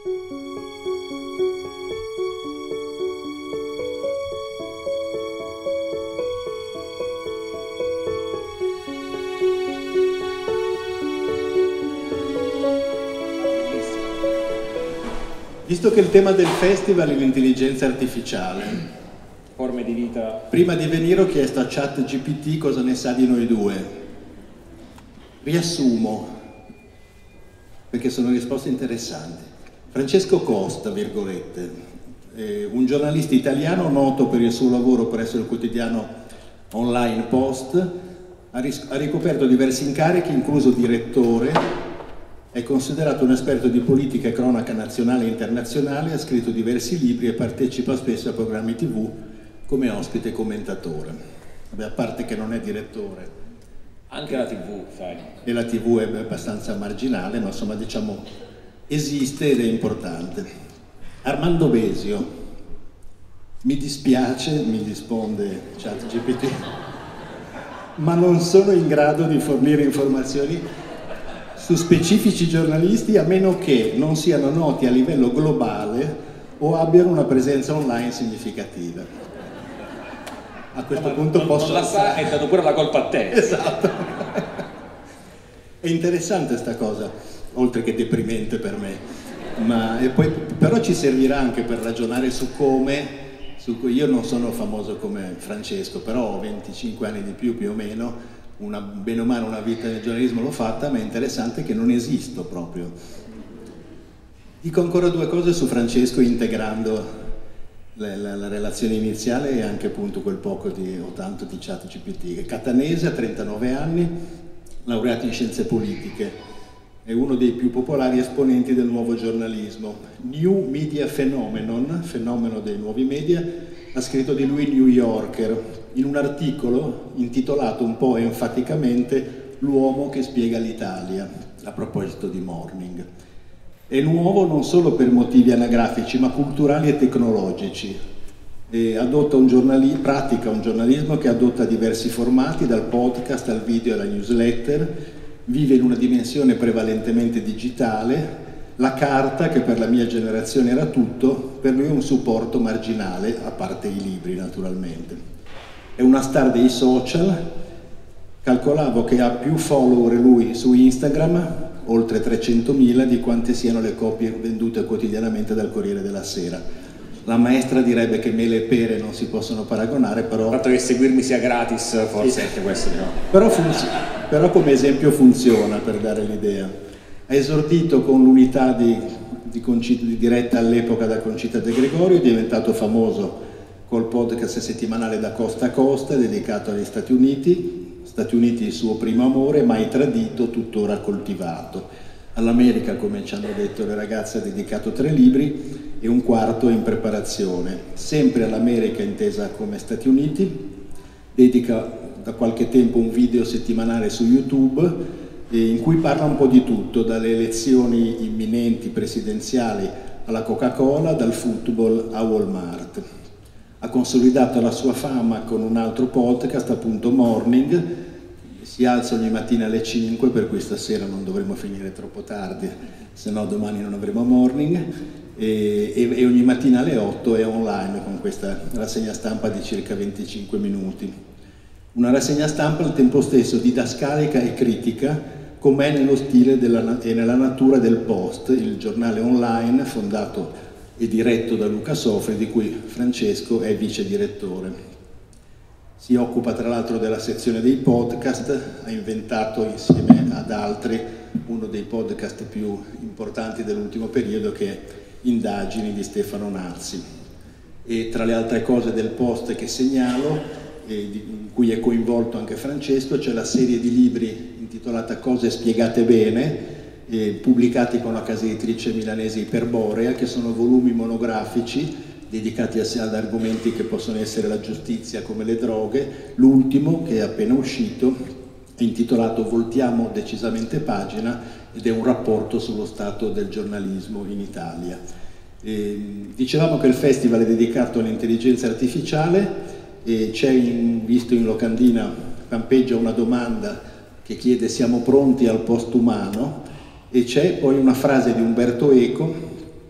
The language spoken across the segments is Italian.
Visto che il tema del festival è l'intelligenza artificiale, forme di vita. Prima di venire ho chiesto a ChatGPT cosa ne sa di noi due. Riassumo, perché sono risposte interessanti. Francesco Costa, virgolette, un giornalista italiano noto per il suo lavoro presso il quotidiano online Post, ha ricoperto diversi incarichi, incluso direttore. È considerato un esperto di politica e cronaca nazionale e internazionale, ha scritto diversi libri e partecipa spesso a programmi TV come ospite e commentatore. Vabbè, a parte che non è direttore. Anche la TV, sai. E la TV è abbastanza marginale, ma insomma diciamo esiste ed è importante. Armando Besio, mi dispiace, mi risponde ChatGPT, ma non sono in grado di fornire informazioni su specifici giornalisti a meno che non siano noti a livello globale o abbiano una presenza online significativa. A questo punto posso... Non la sa e dato pure la colpa a te. Esatto. È interessante sta cosa, oltre che deprimente per me. E poi, però ci servirà anche per ragionare su come... Io non sono famoso come Francesco, però ho 25 anni di più o meno, bene o male una vita nel giornalismo l'ho fatta, ma è interessante che non esisto proprio. Dico ancora due cose su Francesco integrando la relazione iniziale e anche appunto quel poco o tanto di ChatGPT. Catanese, ha 39 anni, laureato in scienze politiche, è uno dei più popolari esponenti del nuovo giornalismo. New Media Phenomenon, fenomeno dei nuovi media, ha scritto di lui New Yorker, in un articolo intitolato un po' enfaticamente L'uomo che spiega l'Italia, a proposito di Morning. È nuovo non solo per motivi anagrafici, ma culturali e tecnologici. Pratica un giornalismo che adotta diversi formati, dal podcast al video alla newsletter, vive in una dimensione prevalentemente digitale. La carta, che per la mia generazione era tutto, per lui è un supporto marginale, a parte i libri naturalmente. È una star dei social, calcolavo che ha più follower lui su Instagram, oltre 300.000, di quante siano le copie vendute quotidianamente dal Corriere della Sera. La maestra direbbe che mele e pere non si possono paragonare, però... Il fatto che seguirmi sia gratis, forse sì. Anche questo no. Però come esempio funziona, per dare l'idea. Ha esordito con l'unità di diretta all'epoca da Concita De Gregorio, è diventato famoso col podcast settimanale Da Costa a Costa, dedicato agli Stati Uniti il suo primo amore, mai tradito, tuttora coltivato. All'America, come ci hanno detto le ragazze, ha dedicato 3 libri e un quarto è in preparazione. Sempre all'America, intesa come Stati Uniti, dedica da qualche tempo un video settimanale su YouTube in cui parla un po' di tutto, dalle elezioni imminenti presidenziali alla Coca-Cola, dal football a Walmart. Ha consolidato la sua fama con un altro podcast, appunto Morning. Si alza ogni mattina alle 5, per cui stasera non dovremo finire troppo tardi, se no domani non avremo Morning, e ogni mattina alle 8 è online con questa rassegna stampa di circa 25 minuti. Una rassegna stampa al tempo stesso didascalica e critica, com'è nello stile e nella natura del Post, il giornale online fondato e diretto da Luca Sofri, di cui Francesco è vice direttore. Si occupa tra l'altro della sezione dei podcast, ha inventato insieme ad altri uno dei podcast più importanti dell'ultimo periodo, che è Indagini di Stefano Nazzi. E tra le altre cose del Post che segnalo, in cui è coinvolto anche Francesco, c'è la serie di libri intitolata Cose spiegate bene, pubblicati con la casa editrice milanese Iperborea, che sono volumi monografici dedicati ad argomenti che possono essere la giustizia come le droghe. L'ultimo, che è appena uscito, è intitolato Voltiamo decisamente pagina, ed è un rapporto sullo stato del giornalismo in Italia. Dicevamo che il festival è dedicato all'intelligenza artificiale, e c'è, visto in locandina, campeggia una domanda che chiede: siamo pronti al post-umano? E c'è poi una frase di Umberto Eco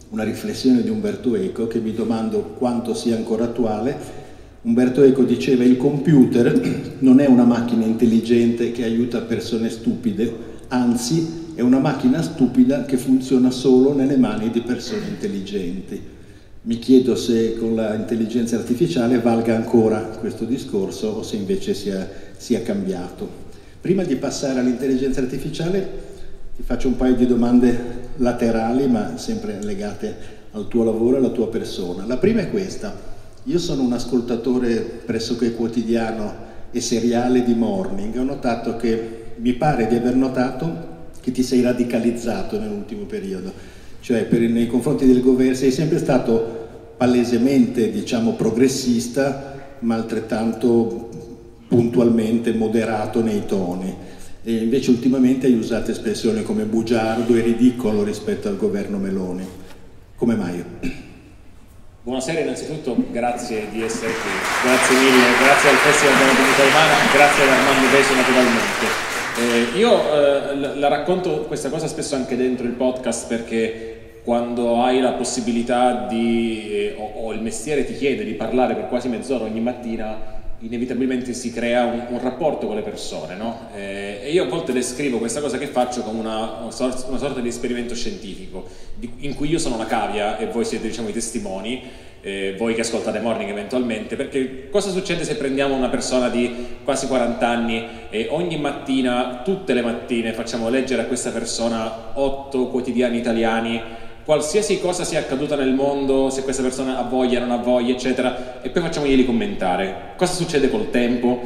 una riflessione di Umberto Eco che mi domando quanto sia ancora attuale. Umberto Eco diceva: il computer non è una macchina intelligente che aiuta persone stupide, anzi è una macchina stupida che funziona solo nelle mani di persone intelligenti. Mi chiedo se con l'intelligenza artificiale valga ancora questo discorso o se invece sia cambiato. Prima di passare all'intelligenza artificiale ti faccio un paio di domande laterali ma sempre legate al tuo lavoro e alla tua persona. La prima è questa: io sono un ascoltatore pressoché quotidiano e seriale di Morning. Ho notato mi pare di aver notato che ti sei radicalizzato nell'ultimo periodo, cioè nei confronti del governo sei sempre stato palesemente, diciamo, progressista, ma altrettanto puntualmente moderato nei toni. E invece ultimamente hai usato espressioni come bugiardo e ridicolo rispetto al governo Meloni. Come mai? Buonasera, innanzitutto grazie di essere qui, grazie mille, grazie al Festival della Dignità Umana, grazie ad Armando Beso naturalmente. Io la racconto questa cosa spesso anche dentro il podcast, perché quando hai la possibilità o il mestiere ti chiede di parlare per quasi mezz'ora ogni mattina, inevitabilmente si crea un rapporto con le persone, no? E io a volte descrivo questa cosa che faccio come una sorta di esperimento scientifico, in cui io sono la cavia e voi siete, diciamo, i testimoni, voi che ascoltate Morning eventualmente, perché cosa succede se prendiamo una persona di quasi 40 anni e ogni mattina, tutte le mattine, facciamo leggere a questa persona 8 quotidiani italiani, qualsiasi cosa sia accaduta nel mondo, se questa persona ha voglia, non ha voglia, eccetera, e poi facciamoglieli commentare. Cosa succede col tempo?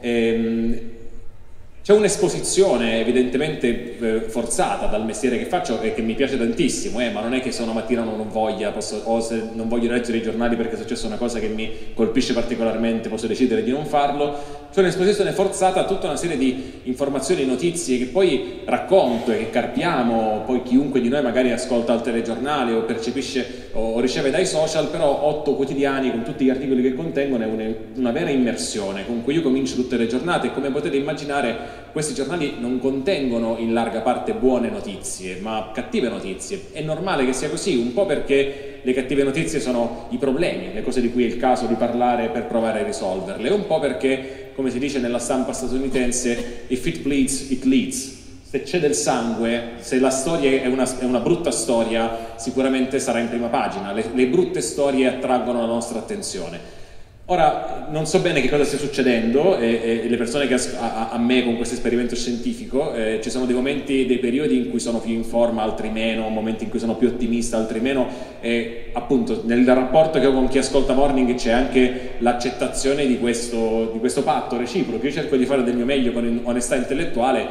C'è un'esposizione evidentemente forzata dal mestiere che faccio e che mi piace tantissimo, ma non è che se una mattina non ho voglia o se non voglio leggere i giornali perché è successa una cosa che mi colpisce particolarmente posso decidere di non farlo. C'è un'esposizione forzata a tutta una serie di informazioni e notizie che poi racconto e che carpiamo, poi chiunque di noi magari ascolta al telegiornale o percepisce o riceve dai social, però 8 quotidiani con tutti gli articoli che contengono è una vera immersione con cui io comincio tutte le giornate, e come potete immaginare questi giornali non contengono in larga parte buone notizie, ma cattive notizie. È normale che sia così, un po' perché le cattive notizie sono i problemi, le cose di cui è il caso di parlare per provare a risolverle, e un po' perché, come si dice nella stampa statunitense, if it bleeds, it leads. Se c'è del sangue, se la storia è una brutta storia, sicuramente sarà in prima pagina. Le brutte storie attraggono la nostra attenzione. Ora, non so bene che cosa stia succedendo e le persone che a me con questo esperimento scientifico, ci sono dei momenti, dei periodi in cui sono più in forma, altri meno, momenti in cui sono più ottimista, altri meno, e appunto nel rapporto che ho con chi ascolta Morning c'è anche l'accettazione di questo patto reciproco. Io cerco di fare del mio meglio con onestà intellettuale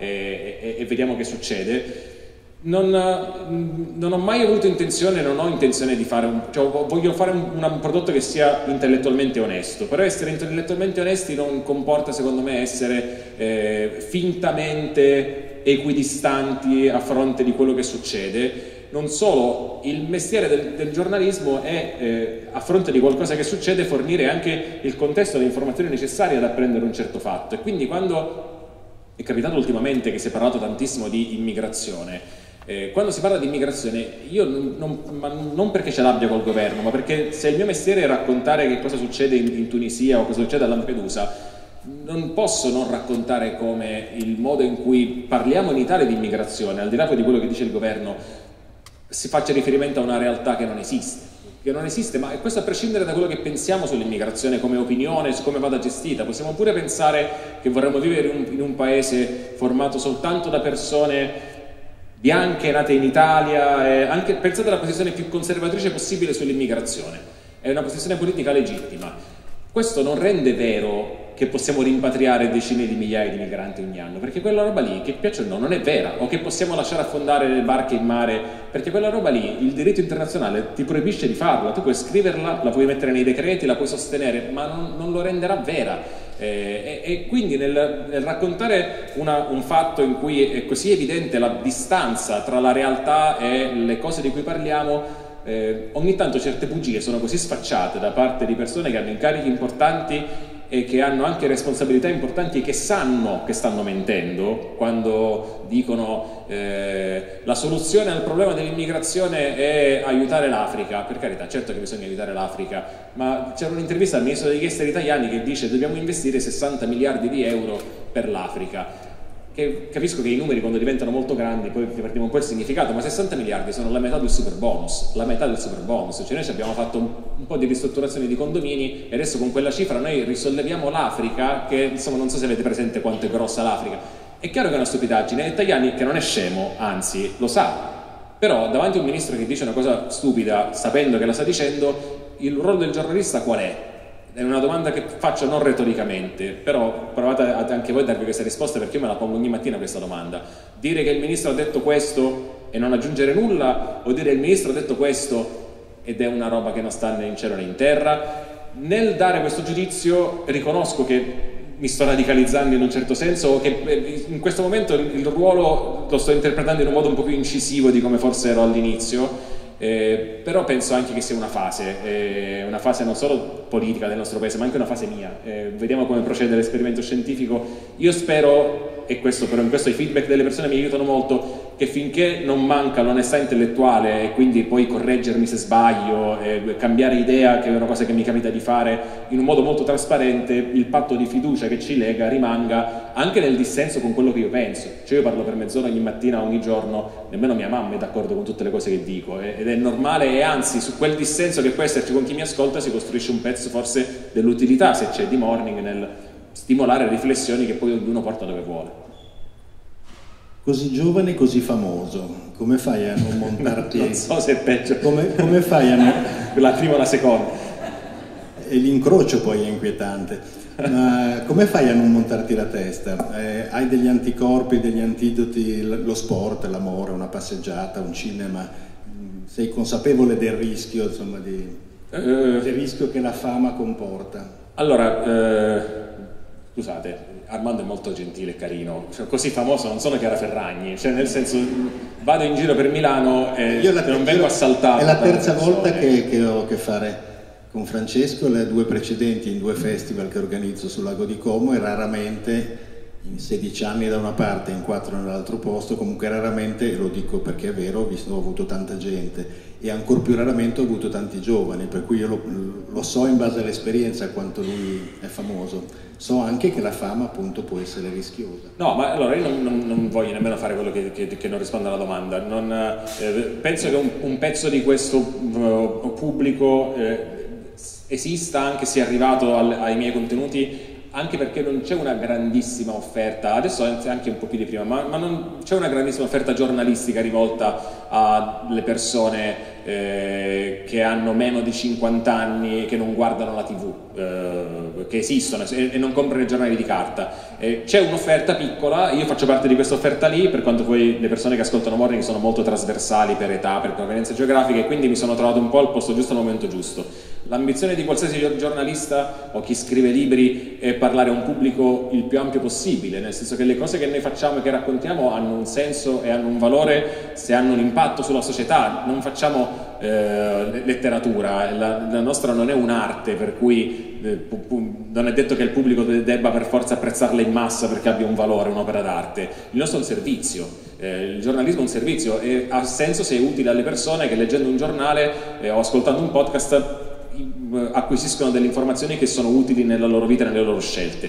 e vediamo che succede. Non ho mai avuto intenzione, non ho intenzione di fare voglio fare un prodotto che sia intellettualmente onesto, però essere intellettualmente onesti non comporta, secondo me, essere fintamente equidistanti a fronte di quello che succede. Non solo, il mestiere del giornalismo è, a fronte di qualcosa che succede, fornire anche il contesto e le informazioni necessarie ad apprendere un certo fatto. E quindi quando è capitato ultimamente che si è parlato tantissimo di immigrazione, quando si parla di immigrazione, io non perché ce l'abbia col governo, ma perché se il mio mestiere è raccontare che cosa succede in Tunisia o cosa succede a Lampedusa, non posso non raccontare come il modo in cui parliamo in Italia di immigrazione, al di là poi di quello che dice il governo, si faccia riferimento a una realtà che non esiste, ma questo a prescindere da quello che pensiamo sull'immigrazione come opinione, su come vada gestita. Possiamo pure pensare che vorremmo vivere in un paese formato soltanto da persone bianche, nate in Italia, anche pensate alla posizione più conservatrice possibile sull'immigrazione. È una posizione politica legittima. Questo non rende vero che possiamo rimpatriare decine di migliaia di migranti ogni anno, perché quella roba lì, che piace o no, non è vera, o che possiamo lasciare affondare le barche in mare, perché quella roba lì, il diritto internazionale ti proibisce di farla. Tu puoi scriverla, la puoi mettere nei decreti, la puoi sostenere, ma non lo renderà vera. E quindi nel raccontare un fatto in cui è così evidente la distanza tra la realtà e le cose di cui parliamo, ogni tanto certe bugie sono così sfacciate da parte di persone che hanno incarichi importanti e che hanno anche responsabilità importanti e che sanno che stanno mentendo quando dicono la soluzione al problema dell'immigrazione è aiutare l'Africa. Per carità, certo che bisogna aiutare l'Africa, ma c'era un'intervista al ministro degli esteri italiani che dice dobbiamo investire 60 miliardi di euro per l'Africa. Che capisco che i numeri quando diventano molto grandi poi perdiamo un po' il significato, ma 60 miliardi sono la metà del super bonus, cioè noi ci abbiamo fatto un po' di ristrutturazione di condomini e adesso con quella cifra noi risolleviamo l'Africa, che insomma non so se avete presente quanto è grossa l'Africa. È chiaro che è una stupidaggine, e Tajani, che non è scemo, anzi lo sa, però davanti a un ministro che dice una cosa stupida sapendo che la sta dicendo, il ruolo del giornalista qual è? È una domanda che faccio non retoricamente, però provate anche voi a darvi questa risposta, perché io me la pongo ogni mattina questa domanda. Dire che il ministro ha detto questo e non aggiungere nulla, o dire il ministro ha detto questo ed è una roba che non sta né in cielo né in terra? Nel dare questo giudizio riconosco che mi sto radicalizzando in un certo senso, o che in questo momento il ruolo lo sto interpretando in un modo un po' più incisivo di come forse ero all'inizio. Però penso anche che sia una fase non solo politica del nostro paese, ma anche una fase mia. Vediamo come procede l'esperimento scientifico. Io spero, e però in questo i feedback delle persone mi aiutano molto, che finché non manca l'onestà intellettuale e quindi poi correggermi se sbaglio, cambiare idea, che è una cosa che mi capita di fare in un modo molto trasparente, il patto di fiducia che ci lega rimanga anche nel dissenso con quello che io penso. Cioè io parlo per mezz'ora ogni mattina, ogni giorno, nemmeno mia mamma è d'accordo con tutte le cose che dico, ed è normale, e anzi su quel dissenso che può esserci con chi mi ascolta si costruisce un pezzo forse dell'utilità, se c'è di Morning, nel stimolare riflessioni che poi ognuno porta dove vuole. Così giovane e così famoso, come fai a non montarti? Non so se è peggio. Come fai a non... La prima o la seconda? E l'incrocio poi è inquietante. Ma come fai a non montarti la testa? Hai degli anticorpi, degli antidoti, lo sport, l'amore, una passeggiata, un cinema? Sei consapevole del rischio, insomma, del rischio che la fama comporta? Allora, scusate, Armando è molto gentile e carino, cioè, così famoso non sono Chiara Ferragni, cioè nel senso vado in giro per Milano e non vengo assaltato. È la terza volta che ho a che fare con Francesco, le due precedenti in 2 festival che organizzo sul lago di Como, e raramente in 16 anni da una parte e in 4 nell'altro posto, comunque raramente, e lo dico perché è vero, ho avuto tanta gente e ancor più raramente ho avuto tanti giovani, per cui io lo so in base all'esperienza quanto lui è famoso. So anche che la fama appunto può essere rischiosa. No, ma allora io non voglio nemmeno fare quello che non risponde alla domanda. Penso che un pezzo di questo pubblico esista, anche sia arrivato ai miei contenuti, anche perché non c'è una grandissima offerta, adesso anche un po' più di prima, ma non c'è una grandissima offerta giornalistica rivolta alle persone che hanno meno di 50 anni, che non guardano la TV, che esistono e non comprano i giornali di carta. C'è un'offerta piccola, io faccio parte di questa offerta lì, per quanto poi le persone che ascoltano Morning sono molto trasversali per età, per provenienza geografica, e quindi mi sono trovato un po' al posto giusto al momento giusto. L'ambizione di qualsiasi giornalista o chi scrive libri è parlare a un pubblico il più ampio possibile, nel senso che le cose che noi facciamo e che raccontiamo hanno un senso e hanno un valore se hanno un impatto sulla società. Non facciamo letteratura, la nostra non è un'arte, per cui non è detto che il pubblico debba per forza apprezzarla in massa perché abbia un valore, un'opera d'arte. Il nostro è un servizio, il giornalismo è un servizio e ha senso se è utile alle persone che leggendo un giornale o ascoltando un podcast acquisiscono delle informazioni che sono utili nella loro vita e nelle loro scelte,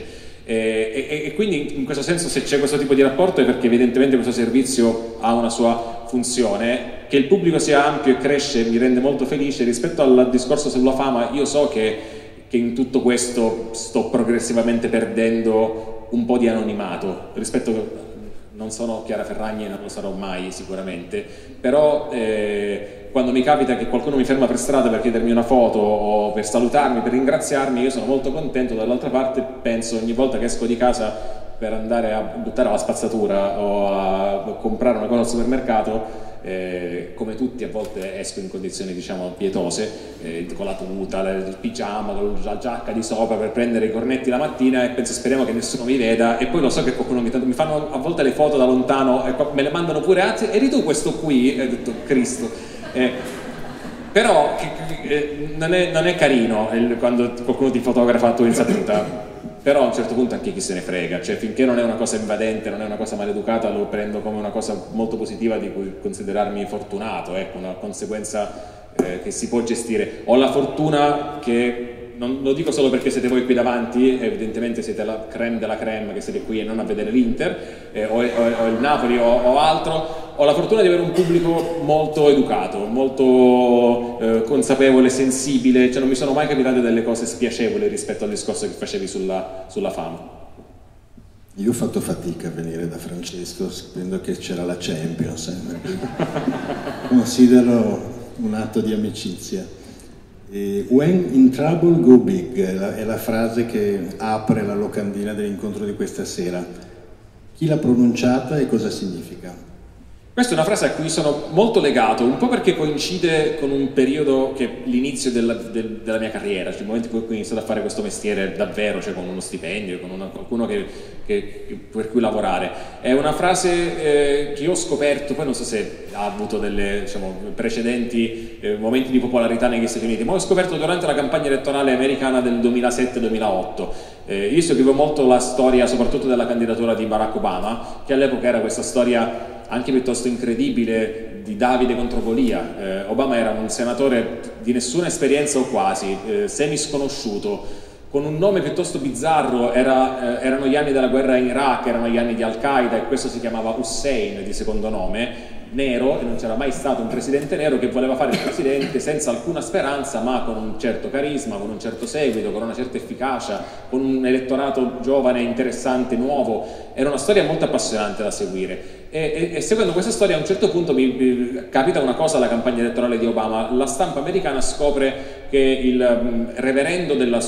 e quindi in questo senso se c'è questo tipo di rapporto è perché evidentemente questo servizio ha una sua funzione. Che il pubblico sia ampio e cresce mi rende molto felice. Rispetto al discorso sulla fama, io so che in tutto questo sto progressivamente perdendo un po' di anonimato rispetto. Non sono Chiara Ferragni e non lo sarò mai sicuramente, però quando mi capita che qualcuno mi ferma per strada per chiedermi una foto o per salutarmi, per ringraziarmi, io sono molto contento. Dall'altra parte penso ogni volta che esco di casa per andare a buttare la spazzatura o a comprare una cosa al supermercato, come tutti a volte esco in condizioni diciamo pietose, con la tuta, il pigiama, con la giacca di sopra per prendere i cornetti la mattina, e penso speriamo che nessuno mi veda, e poi lo so che qualcuno mi fanno a volte le foto da lontano e me le mandano pure, eri tu questo qui? E ho detto Cristo. però non è carino quando qualcuno ti fotografa a tua insaputa. Però a un certo punto anche chi se ne frega, cioè finché non è una cosa invadente, non è una cosa maleducata, lo prendo come una cosa molto positiva di cui considerarmi fortunato, ecco, una conseguenza che si può gestire. Ho la fortuna che, non lo dico solo perché siete voi qui davanti, evidentemente siete la crème della crème che siete qui e non a vedere l'Inter, o il Napoli o altro. Ho la fortuna di avere un pubblico molto educato, molto consapevole, sensibile, cioè non mi sono mai capitate delle cose spiacevoli rispetto al discorso che facevi sulla fama. Io ho fatto fatica a venire da Francesco, sapendo che c'era la Champions, considero un atto di amicizia. When in trouble go big è la frase che apre la locandina dell'incontro di questa sera. Chi l'ha pronunciata e cosa significa? Questa è una frase a cui sono molto legato, un po' perché coincide con un periodo che è l'inizio della mia carriera, cioè il momento in cui ho iniziato a fare questo mestiere davvero, cioè con uno stipendio, con qualcuno per cui lavorare. È una frase che ho scoperto, poi non so se ha avuto delle, diciamo, precedenti momenti di popolarità negli Stati Uniti, ma l'ho scoperto durante la campagna elettorale americana del 2007-2008. Io seguivo molto la storia, soprattutto della candidatura di Barack Obama, che all'epoca era questa storia anche piuttosto incredibile di Davide contro Golia. Obama era un senatore di nessuna esperienza o quasi, semi sconosciuto, con un nome piuttosto bizzarro, erano gli anni della guerra in Iraq, erano gli anni di Al-Qaeda e questo si chiamava Hussein di secondo nome, nero, e non c'era mai stato un presidente nero che voleva fare il presidente senza alcuna speranza, ma con un certo carisma, con un certo seguito, con una certa efficacia, con un elettorato giovane, interessante, nuovo. Era una storia molto appassionante da seguire. E seguendo questa storia a un certo punto mi capita una cosa alla campagna elettorale di Obama. La stampa americana scopre che il reverendo della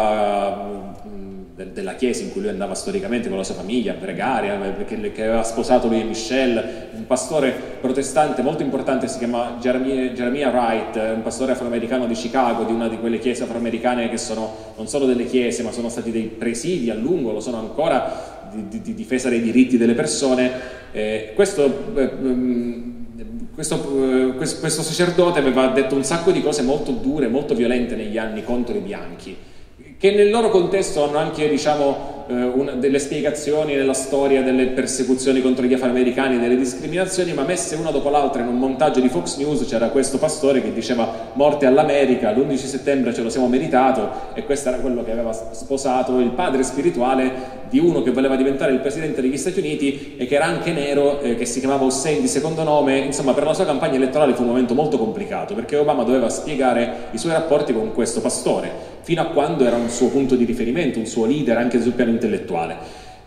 chiesa in cui lui andava storicamente con la sua famiglia a pregare, che aveva sposato lui e Michelle, un pastore protestante molto importante, si chiama Jeremiah Wright, un pastore afroamericano di Chicago, di una di quelle chiese afroamericane che sono non solo delle chiese ma sono stati dei presidi a lungo, lo sono ancora, di difesa dei diritti delle persone. Questo sacerdote aveva detto un sacco di cose molto dure, molto violente negli anni contro i bianchi, che nel loro contesto hanno anche, diciamo, delle spiegazioni nella storia delle persecuzioni contro gli afroamericani, delle discriminazioni, ma messe una dopo l'altra in un montaggio di Fox News. C'era questo pastore che diceva morte all'America, l'11 settembre ce lo siamo meritato, e questo era quello che aveva sposato il padre spirituale di uno che voleva diventare il presidente degli Stati Uniti e che era anche nero, che si chiamava Hussein di secondo nome. Insomma, per la sua campagna elettorale fu un momento molto complicato, perché Obama doveva spiegare i suoi rapporti con questo pastore, fino a quando era un suo punto di riferimento, un suo leader anche sul piano intellettuale.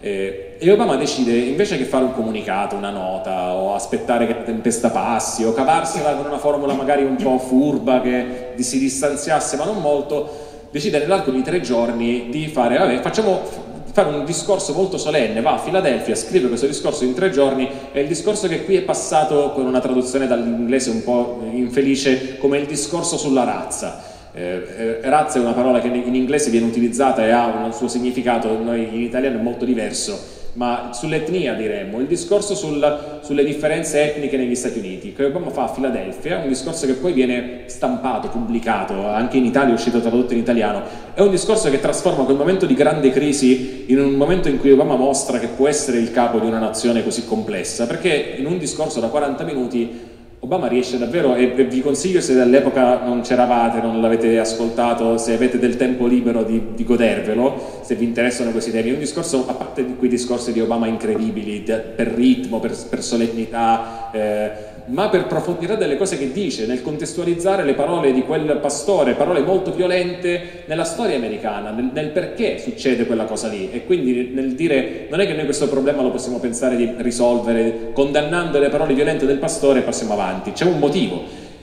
E Obama decide, invece che fare un comunicato, una nota, o aspettare che la tempesta passi, o cavarsela con una formula magari un po' furba che si distanziasse ma non molto, decide nell'arco di 3 giorni di fare, fare un discorso molto solenne. Va a Filadelfia, scrive questo discorso in 3 giorni, e il discorso che qui è passato con una traduzione dall'inglese un po' infelice come il discorso sulla razza. Razza è una parola che in inglese viene utilizzata e ha un suo significato, noi in italiano è molto diverso, ma sull'etnia diremmo, il discorso sulle differenze etniche negli Stati Uniti, che Obama fa a Filadelfia, un discorso che poi viene stampato, pubblicato, anche in Italia è uscito tradotto in italiano. È un discorso che trasforma quel momento di grande crisi in un momento in cui Obama mostra che può essere il capo di una nazione così complessa, perché in un discorso da 40 minuti Obama riesce davvero, e vi consiglio, se all'epoca non c'eravate, non l'avete ascoltato, se avete del tempo libero di godervelo, se vi interessano questi temi. È un discorso, a parte quei discorsi di Obama incredibili, per ritmo, per solennità, ma per profondità delle cose che dice, nel contestualizzare le parole di quel pastore, parole molto violente nella storia americana, nel perché succede quella cosa lì, e quindi nel dire non è che noi questo problema lo possiamo pensare di risolvere condannando le parole violente del pastore e passiamo avanti, c'è un motivo.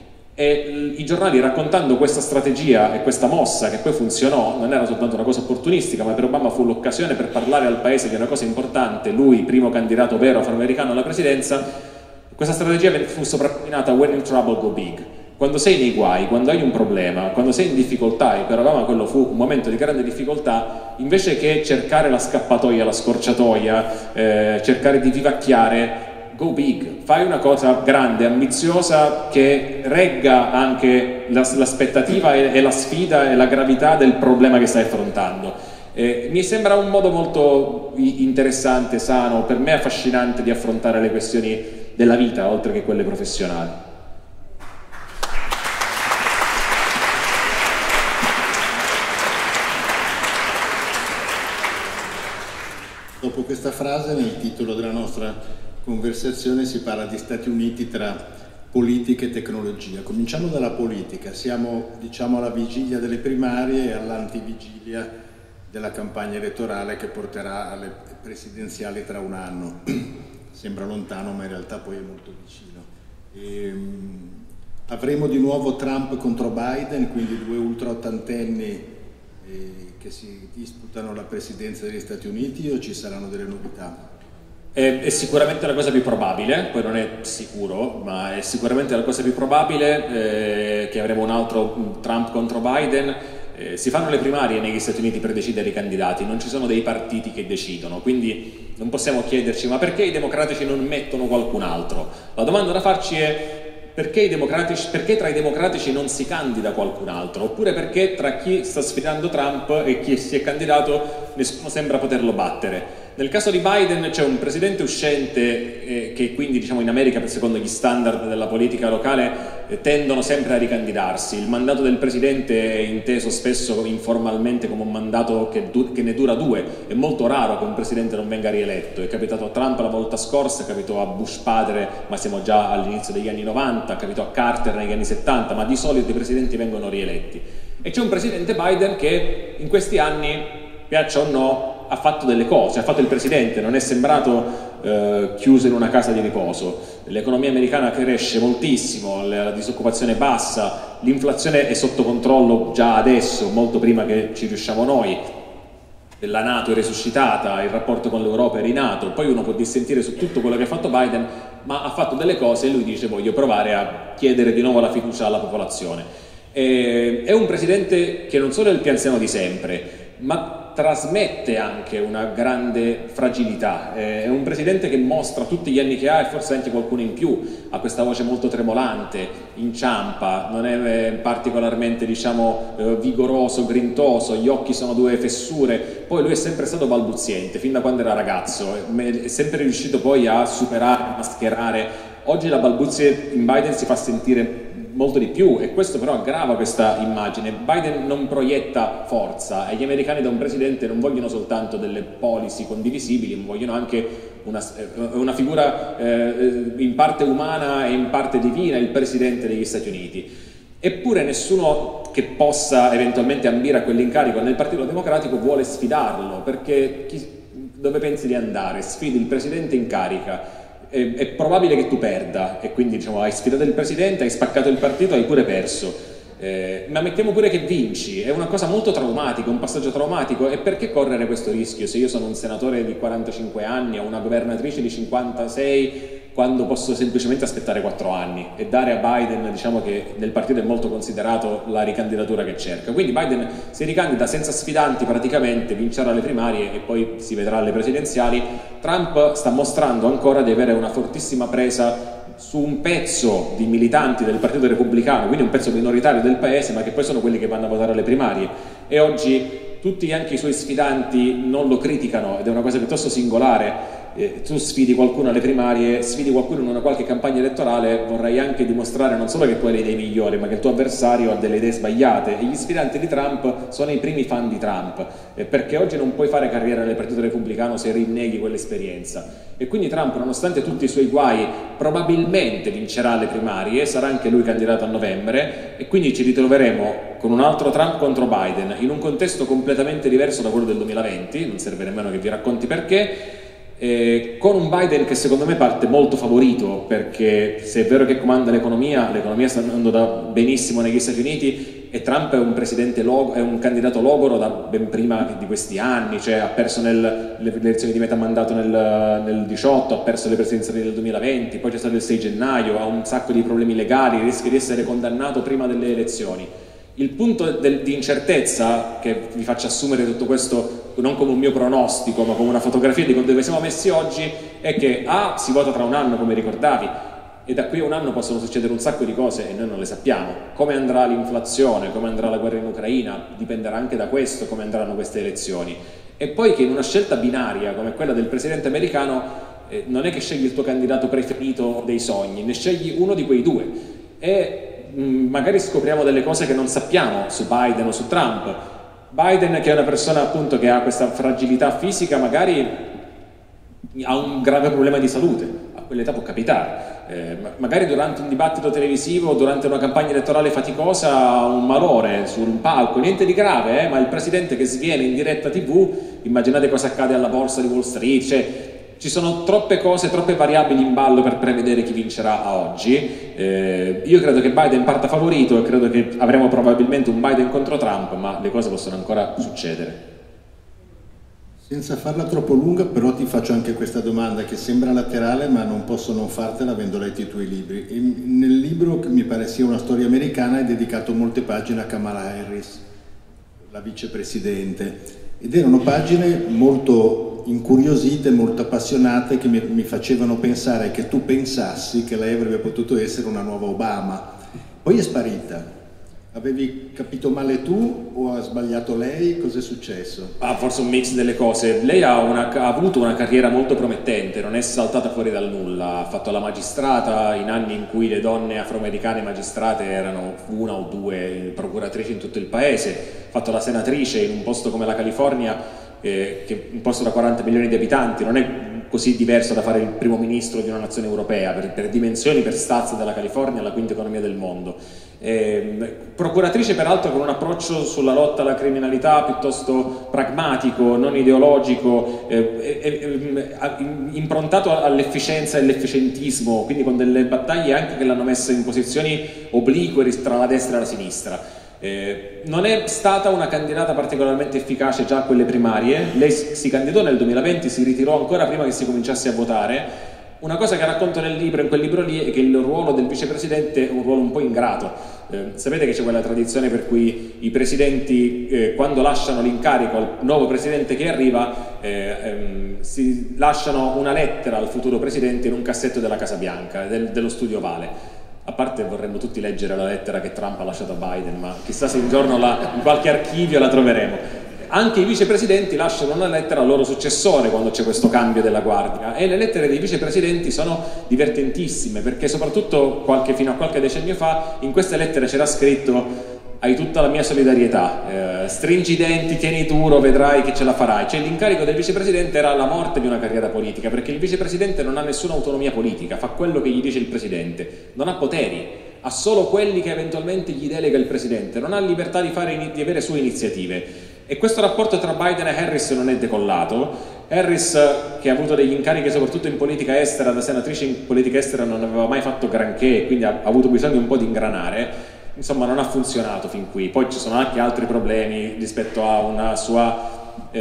E i giornali, raccontando questa strategia e questa mossa che poi funzionò, non era soltanto una cosa opportunistica, ma per Obama fu l'occasione per parlare al paese di una cosa importante, lui primo candidato vero afroamericano alla presidenza. Questa strategia fu soprannominata "When in trouble go big", quando sei nei guai, quando hai un problema, quando sei in difficoltà, e per Obama quello fu un momento di grande difficoltà, invece che cercare la scappatoia, la scorciatoia, cercare di vivacchiare, go big, fai una cosa grande, ambiziosa, che regga anche l'aspettativa e la sfida e la gravità del problema che stai affrontando. Mi sembra un modo molto interessante, sano, per me affascinante di affrontare le questioni della vita, oltre che quelle professionali. Dopo questa frase, nel titolo della nostra conversazione si parla di Stati Uniti tra politica e tecnologia. Cominciamo dalla politica, siamo diciamo alla vigilia delle primarie e all'antivigilia della campagna elettorale che porterà alle presidenziali tra un anno. Sembra lontano, ma in realtà poi è molto vicino. Avremo di nuovo Trump contro Biden, quindi due ultraottantenni che si disputano la presidenza degli Stati Uniti, o ci saranno delle novità? È sicuramente la cosa più probabile, poi non è sicuro, ma è sicuramente la cosa più probabile che avremo un altro Trump contro Biden. Si fanno le primarie negli Stati Uniti per decidere i candidati, non ci sono dei partiti che decidono, quindi non possiamo chiederci ma perché i democratici non mettono qualcun altro? La domanda da farci è perché tra i democratici non si candida qualcun altro, oppure perché tra chi sta sfidando Trump e chi si è candidato nessuno sembra poterlo battere. Nel caso di Biden c'è un presidente uscente che quindi diciamo in America, secondo gli standard della politica locale, tendono sempre a ricandidarsi. Il mandato del presidente è inteso spesso informalmente come un mandato che ne dura 2. È molto raro che un presidente non venga rieletto. È capitato a Trump la volta scorsa, capitò a Bush padre, ma siamo già all'inizio degli anni 90, capitò a Carter negli anni 70, ma di solito i presidenti vengono rieletti. E c'è un presidente Biden che in questi anni, piaccia o no, ha fatto delle cose, ha fatto il presidente, non è sembrato chiuso in una casa di riposo. L'economia americana cresce moltissimo, la disoccupazione è bassa, l'inflazione è sotto controllo già adesso, molto prima che ci riusciamo noi. La NATO è resuscitata, il rapporto con l'Europa è rinato, poi uno può dissentire su tutto quello che ha fatto Biden, ma ha fatto delle cose e lui dice voglio provare a chiedere di nuovo la fiducia alla popolazione. È un presidente che non solo è il più anziano di sempre, ma trasmette anche una grande fragilità. È un presidente che mostra tutti gli anni che ha e forse anche qualcuno in più, ha questa voce molto tremolante, inciampa, non è particolarmente diciamo vigoroso, grintoso, gli occhi sono 2 fessure, poi lui è sempre stato balbuziente fin da quando era ragazzo, è sempre riuscito poi a superare, a mascherare. Oggi la balbuzia in Biden si fa sentire molto di più e questo però aggrava questa immagine. Biden non proietta forza e gli americani da un presidente non vogliono soltanto delle policy condivisibili, ma vogliono anche una figura in parte umana e in parte divina, il presidente degli Stati Uniti. Eppure nessuno che possa eventualmente ambire a quell'incarico nel Partito Democratico vuole sfidarlo, perché dove pensi di andare? Sfidi il presidente in carica, è probabile che tu perda e quindi diciamo hai sfidato il presidente, hai spaccato il partito, hai pure perso, ma mettiamo pure che vinci, è una cosa molto traumatica, un passaggio traumatico. E perché correre questo rischio se io sono un senatore di 45 anni o una governatrice di 56 quando posso semplicemente aspettare 4 anni e dare a Biden, diciamo che nel partito è molto considerato la ricandidatura che cerca. Quindi Biden si ricandida senza sfidanti praticamente, vincerà le primarie e poi si vedrà alle presidenziali. Trump sta mostrando ancora di avere una fortissima presa su un pezzo di militanti del Partito Repubblicano, quindi un pezzo minoritario del paese, ma che poi sono quelli che vanno a votare alle primarie. E oggi tutti anche i suoi sfidanti non lo criticano ed è una cosa piuttosto singolare. Tu sfidi qualcuno alle primarie, sfidi qualcuno in una qualche campagna elettorale, vorrai anche dimostrare non solo che tu hai le idee migliori, ma che il tuo avversario ha delle idee sbagliate. E gli sfidanti di Trump sono i primi fan di Trump, perché oggi non puoi fare carriera nel Partito Repubblicano se rinneghi quell'esperienza. E quindi Trump, nonostante tutti i suoi guai, probabilmente vincerà le primarie, sarà anche lui candidato a novembre e quindi ci ritroveremo con un altro Trump contro Biden in un contesto completamente diverso da quello del 2020, non serve nemmeno che vi racconti perché. Con un Biden che secondo me parte molto favorito, perché se è vero che comanda l'economia sta andando benissimo negli Stati Uniti e Trump è un presidente è un candidato logoro da ben prima di questi anni, cioè ha perso le elezioni di metà mandato nel 18, ha perso le presidenziali del 2020, poi c'è stato il 6 gennaio, ha un sacco di problemi legali, rischia di essere condannato prima delle elezioni. Il punto di incertezza che vi faccia assumere tutto questo non come un mio pronostico, ma come una fotografia di dove siamo messi oggi, è che A, si vota tra un anno, come ricordavi, e da qui a un anno possono succedere un sacco di cose e noi non le sappiamo. Come andrà l'inflazione, come andrà la guerra in Ucraina, dipenderà anche da questo, come andranno queste elezioni. E poi che in una scelta binaria come quella del presidente americano non è che scegli il tuo candidato preferito dei sogni, ne scegli uno di quei due e magari scopriamo delle cose che non sappiamo su Biden o su Trump. Biden, che è una persona appunto che ha questa fragilità fisica, magari ha un grave problema di salute, a quell'età può capitare. Magari durante un dibattito televisivo, durante una campagna elettorale faticosa, un malore su un palco, niente di grave, ma il presidente che sviene in diretta TV, immaginate cosa accade alla borsa di Wall Street, cioè ci sono troppe cose, troppe variabili in ballo per prevedere chi vincerà a oggi. Io credo che Biden parta favorito e credo che avremo probabilmente un Biden contro Trump, ma le cose possono ancora succedere. Senza farla troppo lunga, però ti faccio anche questa domanda che sembra laterale, ma non posso non fartela avendo letto i tuoi libri. Nel libro, che mi pare sia una storia americana, hai dedicato molte pagine a Kamala Harris, la vicepresidente, ed erano pagine molto incuriosite, molto appassionate, che mi facevano pensare che tu pensassi che lei avrebbe potuto essere una nuova Obama. Poi è sparita. Avevi capito male tu o ha sbagliato lei? Cos'è successo? Forse un mix delle cose. Lei ha avuto una carriera molto promettente, non è saltata fuori dal nulla. Ha fatto la magistrata in anni in cui le donne afroamericane magistrate erano una o due procuratrici in tutto il paese. Ha fatto la senatrice in un posto come la California, che è un posto da 40 milioni di abitanti. Non è così diverso da fare il primo ministro di una nazione europea, per dimensioni, per stazza della California, la quinta economia del mondo. Procuratrice peraltro con un approccio sulla lotta alla criminalità piuttosto pragmatico, non ideologico, improntato all'efficienza e all'efficientismo, quindi con delle battaglie anche che l'hanno messa in posizioni oblique tra la destra e la sinistra. Non è stata una candidata particolarmente efficace già a quelle primarie. Lei si candidò nel 2020, si ritirò ancora prima che si cominciasse a votare. Una cosa che racconto nel libro, in quel libro lì, è che il ruolo del vicepresidente è un ruolo un po' ingrato. Sapete che c'è quella tradizione per cui i presidenti, quando lasciano l'incarico al nuovo presidente che arriva, si lasciano una lettera al futuro presidente in un cassetto della Casa Bianca, dello studio Ovale. A parte vorremmo tutti leggere la lettera che Trump ha lasciato a Biden, ma chissà se un giorno in qualche archivio la troveremo. Anche i vicepresidenti lasciano una lettera al loro successore quando c'è questo cambio della guardia, e le lettere dei vicepresidenti sono divertentissime, perché soprattutto fino a qualche decennio fa in queste lettere c'era scritto: hai tutta la mia solidarietà, stringi i denti, tieni duro, vedrai che ce la farai. Cioè l'incarico del vicepresidente era la morte di una carriera politica, perché il vicepresidente non ha nessuna autonomia politica, fa quello che gli dice il presidente, non ha poteri, ha solo quelli che eventualmente gli delega il presidente, non ha libertà di avere sue iniziative. E questo rapporto tra Biden e Harris non è decollato. Harris, che ha avuto degli incarichi soprattutto in politica estera, da senatrice in politica estera non aveva mai fatto granché, quindi ha avuto bisogno un po' di ingranare. Insomma, non ha funzionato fin qui. Poi ci sono anche altri problemi rispetto a una sua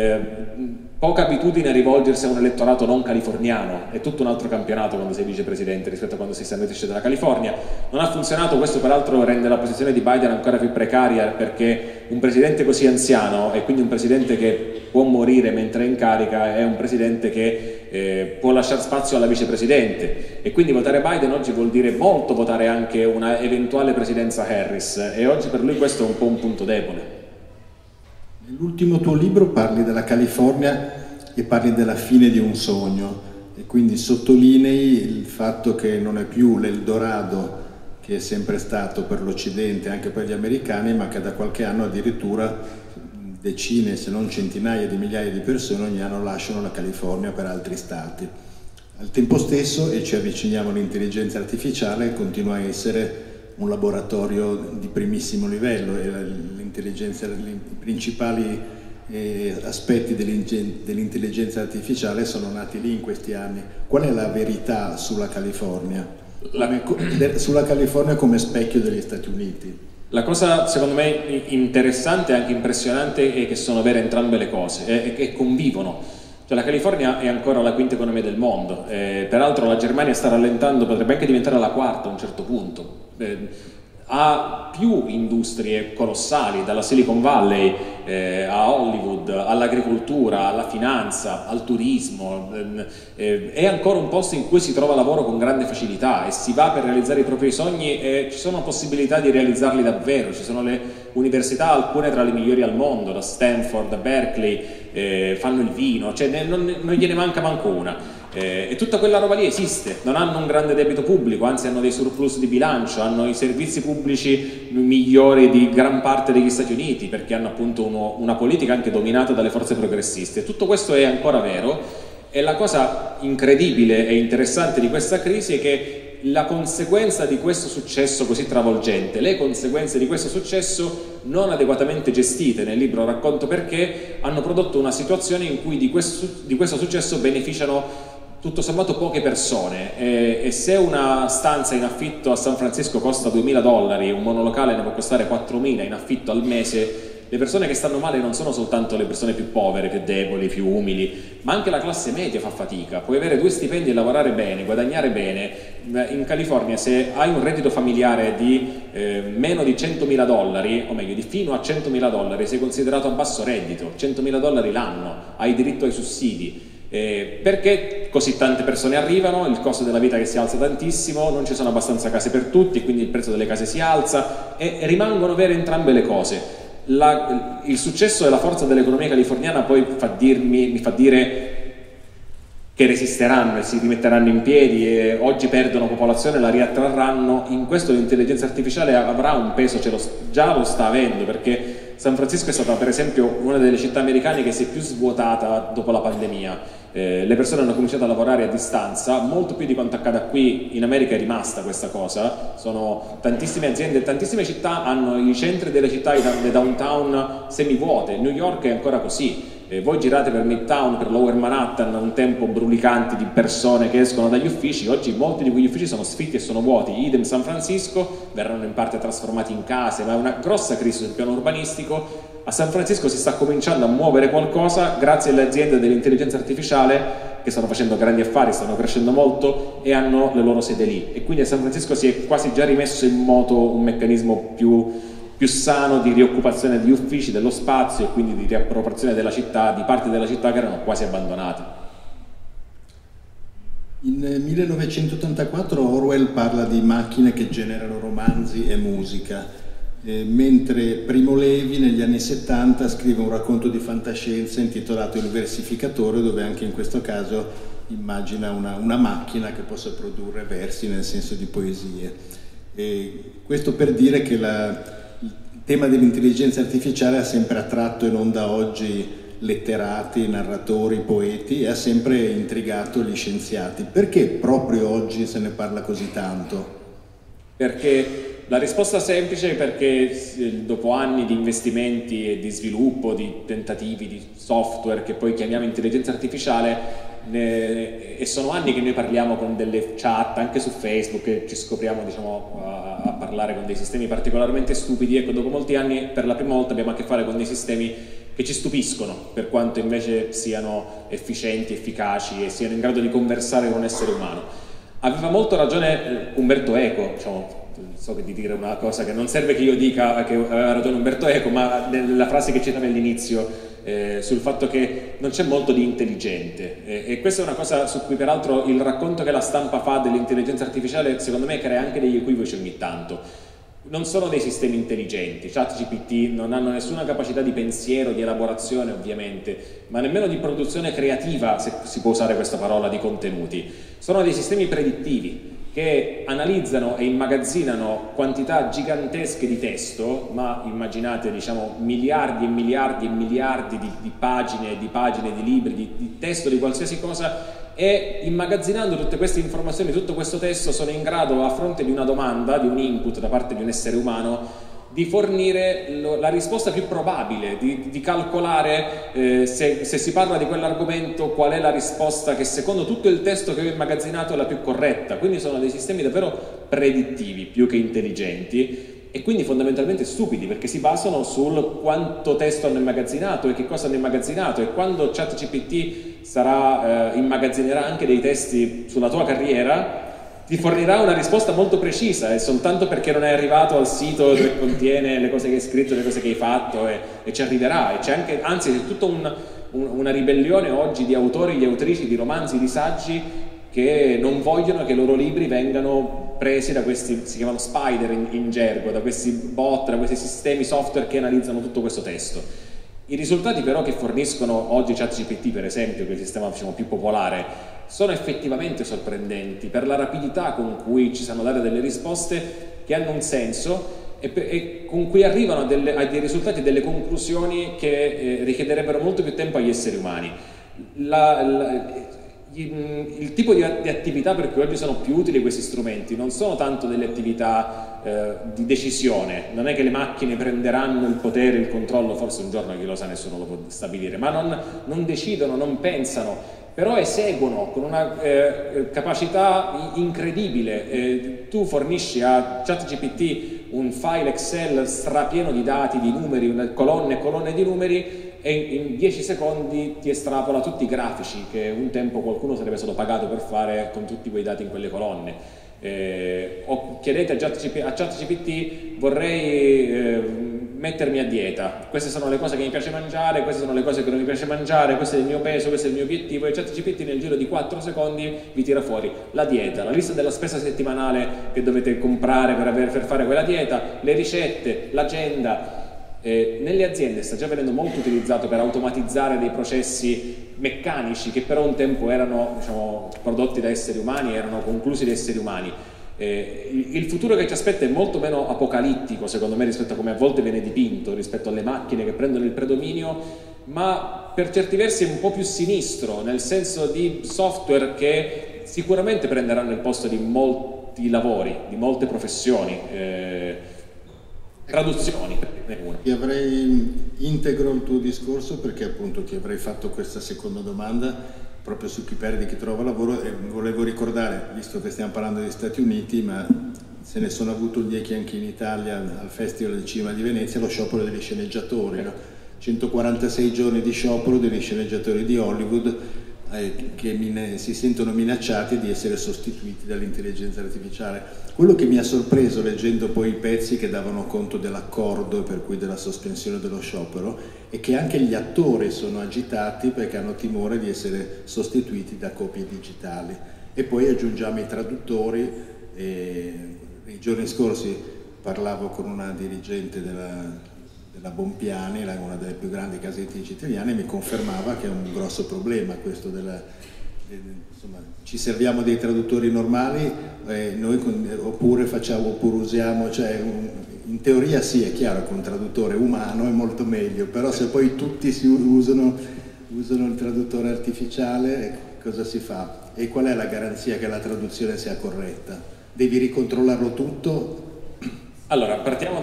poca abitudine a rivolgersi a un elettorato non californiano. È tutto un altro campionato quando sei vicepresidente rispetto a quando sei senatrice della California. Non ha funzionato, questo peraltro rende la posizione di Biden ancora più precaria, perché un presidente così anziano, e quindi un presidente che può morire mentre è in carica, è un presidente che può lasciare spazio alla vicepresidente, e quindi votare Biden oggi vuol dire molto votare anche una eventuale presidenza Harris, e oggi per lui questo è un po' un punto debole. Nell'ultimo tuo libro parli della California e parli della fine di un sogno, e quindi sottolinei il fatto che non è più l'Eldorado che è sempre stato per l'Occidente, anche per gli americani, ma che da qualche anno addirittura decine, se non centinaia di migliaia di persone ogni anno lasciano la California per altri stati. Al tempo stesso, e ci avviciniamo all'intelligenza artificiale, continua a essere un laboratorio di primissimo livello, e i principali aspetti dell'intelligenza artificiale sono nati lì in questi anni. Qual è la verità sulla California? Sulla California come specchio degli Stati Uniti? La cosa secondo me interessante e anche impressionante è che sono vere entrambe le cose e che convivono. Cioè, la California è ancora la quinta economia del mondo, peraltro la Germania sta rallentando, potrebbe anche diventare la quarta a un certo punto. ha più industrie colossali, dalla Silicon Valley a Hollywood, all'agricoltura, alla finanza, al turismo, è ancora un posto in cui si trova lavoro con grande facilità e si va per realizzare i propri sogni e ci sono possibilità di realizzarli davvero, ci sono le università, alcune tra le migliori al mondo, da Stanford, da Berkeley, fanno il vino, cioè non gliene manca manco una. E tutta quella roba lì esiste, non hanno un grande debito pubblico, anzi hanno dei surplus di bilancio, hanno i servizi pubblici migliori di gran parte degli Stati Uniti, perché hanno appunto una politica anche dominata dalle forze progressiste. Tutto questo è ancora vero, e la cosa incredibile e interessante di questa crisi è che la conseguenza di questo successo così travolgente, le conseguenze di questo successo non adeguatamente gestite, nel libro racconto perché, hanno prodotto una situazione in cui di questo successo beneficiano tutto sommato poche persone, e se una stanza in affitto a San Francisco costa $2.000, un monolocale ne può costare 4.000 in affitto al mese, le persone che stanno male non sono soltanto le persone più povere, più deboli, più umili, ma anche la classe media fa fatica. Puoi avere 2 stipendi e lavorare bene, guadagnare bene. In California, se hai un reddito familiare di meno di $100.000, o meglio di fino a $100.000, sei considerato a basso reddito, $100.000 l'anno, hai diritto ai sussidi. Perché così tante persone arrivano, il costo della vita che si alza tantissimo, non ci sono abbastanza case per tutti, quindi il prezzo delle case si alza, e rimangono vere entrambe le cose. Il successo e la forza dell'economia californiana poi mi fa dire che resisteranno e si rimetteranno in piedi, e oggi perdono popolazione, la riattrarranno. In questo l'intelligenza artificiale avrà un peso, già lo sta avendo, perché San Francisco è stata per esempio una delle città americane che si è più svuotata dopo la pandemia. Le persone hanno cominciato a lavorare a distanza, molto più di quanto accada qui. In America è rimasta questa cosa, sono tantissime aziende, tantissime città hanno i centri delle città, le downtown semivuote. New York è ancora così. Voi girate per Midtown, per Lower Manhattan, un tempo brulicanti di persone che escono dagli uffici, oggi molti di quegli uffici sono sfitti e sono vuoti. Idem San Francisco, verranno in parte trasformati in case, ma è una grossa crisi sul piano urbanistico. A San Francisco si sta cominciando a muovere qualcosa grazie alle aziende dell'intelligenza artificiale che stanno facendo grandi affari, stanno crescendo molto e hanno le loro sede lì, e quindi a San Francisco si è quasi già rimesso in moto un meccanismo più sano di rioccupazione degli uffici, dello spazio, e quindi di riappropriazione della città, di parti della città che erano quasi abbandonate. In 1984 Orwell parla di macchine che generano romanzi e musica, mentre Primo Levi negli anni 70 scrive un racconto di fantascienza intitolato Il versificatore, dove anche in questo caso immagina una macchina che possa produrre versi nel senso di poesie. E questo per dire che il tema dell'intelligenza artificiale ha sempre attratto, e non da oggi, letterati, narratori, poeti, e ha sempre intrigato gli scienziati. Perché proprio oggi se ne parla così tanto? Perché la risposta semplice è perché dopo anni di investimenti e di sviluppo, di tentativi di software che poi chiamiamo intelligenza artificiale, e sono anni che noi parliamo con delle chat anche su Facebook, e ci scopriamo, diciamo, a parlare con dei sistemi particolarmente stupidi. Ecco, dopo molti anni per la prima volta abbiamo a che fare con dei sistemi che ci stupiscono, per quanto invece siano efficienti, efficaci e siano in grado di conversare con un essere umano. Aveva molto ragione Umberto Eco, diciamo, so che di dire una cosa che non serve che io dica che aveva ragione Umberto Eco, ma nella frase che citava all'inizio sul fatto che non c'è molto di intelligente, e questa è una cosa su cui peraltro il racconto che la stampa fa dell'intelligenza artificiale secondo me crea anche degli equivoci ogni tanto. Non sono dei sistemi intelligenti, ChatGPT non hanno nessuna capacità di pensiero, di elaborazione ovviamente, ma nemmeno di produzione creativa, se si può usare questa parola, di contenuti. Sono dei sistemi predittivi che analizzano e immagazzinano quantità gigantesche di testo, ma immaginate, diciamo, miliardi e miliardi e miliardi di pagine, di libri, di testo, di qualsiasi cosa, e immagazzinando tutte queste informazioni, tutto questo testo, sono in grado, a fronte di una domanda, di un input da parte di un essere umano, di fornire la risposta più probabile, di calcolare se si parla di quell'argomento qual è la risposta che secondo tutto il testo che ho immagazzinato è la più corretta. Quindi sono dei sistemi davvero predittivi più che intelligenti, e quindi fondamentalmente stupidi, perché si basano sul quanto testo hanno immagazzinato e che cosa hanno immagazzinato, e quando ChatGPT immagazzinerà anche dei testi sulla tua carriera, ti fornirà una risposta molto precisa, e soltanto perché non è arrivato al sito che contiene le cose che hai scritto, le cose che hai fatto, e ci arriverà. E c'è anche, anzi, c'è tutta una ribellione oggi di autori e autrici di romanzi, di saggi, che non vogliono che i loro libri vengano presi da questi, si chiamano spider in gergo, da questi bot, da questi sistemi software che analizzano tutto questo testo. I risultati però che forniscono oggi ChatGPT, per esempio, che è il sistema, diciamo, più popolare, sono effettivamente sorprendenti per la rapidità con cui ci sanno dare delle risposte che hanno un senso e con cui arrivano a dei risultati e delle conclusioni che richiederebbero molto più tempo agli esseri umani. Il tipo di attività per cui oggi sono più utili questi strumenti non sono tanto delle attività di decisione, non è che le macchine prenderanno il potere, il controllo, forse un giorno, chi lo sa, nessuno lo può stabilire, ma non decidono, non pensano, però eseguono con una capacità incredibile. Tu fornisci a ChatGPT un file Excel strapieno di dati, di numeri, colonne e colonne di numeri, e in 10 secondi ti estrapola tutti i grafici che un tempo qualcuno sarebbe stato pagato per fare con tutti quei dati in quelle colonne. O chiedete a ChatGPT: vorrei mettermi a dieta, queste sono le cose che mi piace mangiare, queste sono le cose che non mi piace mangiare, questo è il mio peso, questo è il mio obiettivo, e ChatGPT nel giro di 4 secondi vi tira fuori la dieta, la lista della spesa settimanale che dovete comprare per fare quella dieta, le ricette, l'agenda. Nelle aziende sta già venendo molto utilizzato per automatizzare dei processi meccanici che però un tempo erano, diciamo, prodotti da esseri umani, erano conclusi da esseri umani. Il futuro che ci aspetta è molto meno apocalittico, secondo me, rispetto a come a volte viene dipinto, rispetto alle macchine che prendono il predominio, ma per certi versi è un po' più sinistro, nel senso di software che sicuramente prenderanno il posto di molti lavori, di molte professioni. Traduzioni, Ti avrei integro il tuo discorso, perché appunto ti avrei fatto questa seconda domanda proprio su chi perde, chi trova lavoro, e volevo ricordare, visto che stiamo parlando degli Stati Uniti, ma se ne sono avuto gli echi anche in Italia al Festival del Cinema di Venezia, lo sciopero degli sceneggiatori, no? 146 giorni di sciopero degli sceneggiatori di Hollywood che si sentono minacciati di essere sostituiti dall'intelligenza artificiale. Quello che mi ha sorpreso leggendo poi i pezzi che davano conto dell'accordo, per cui della sospensione dello sciopero, è che anche gli attori sono agitati perché hanno timore di essere sostituiti da copie digitali. E poi aggiungiamo i traduttori. I giorni scorsi parlavo con una dirigente della Bompiani, una delle più grandi case editrici italiane, e mi confermava che è un grosso problema questo insomma, ci serviamo dei traduttori normali oppure usiamo, cioè in teoria sì, è chiaro che un traduttore umano è molto meglio, però se poi tutti usano il traduttore artificiale, cosa si fa? E qual è la garanzia che la traduzione sia corretta? Devi ricontrollarlo tutto? Allora, partiamo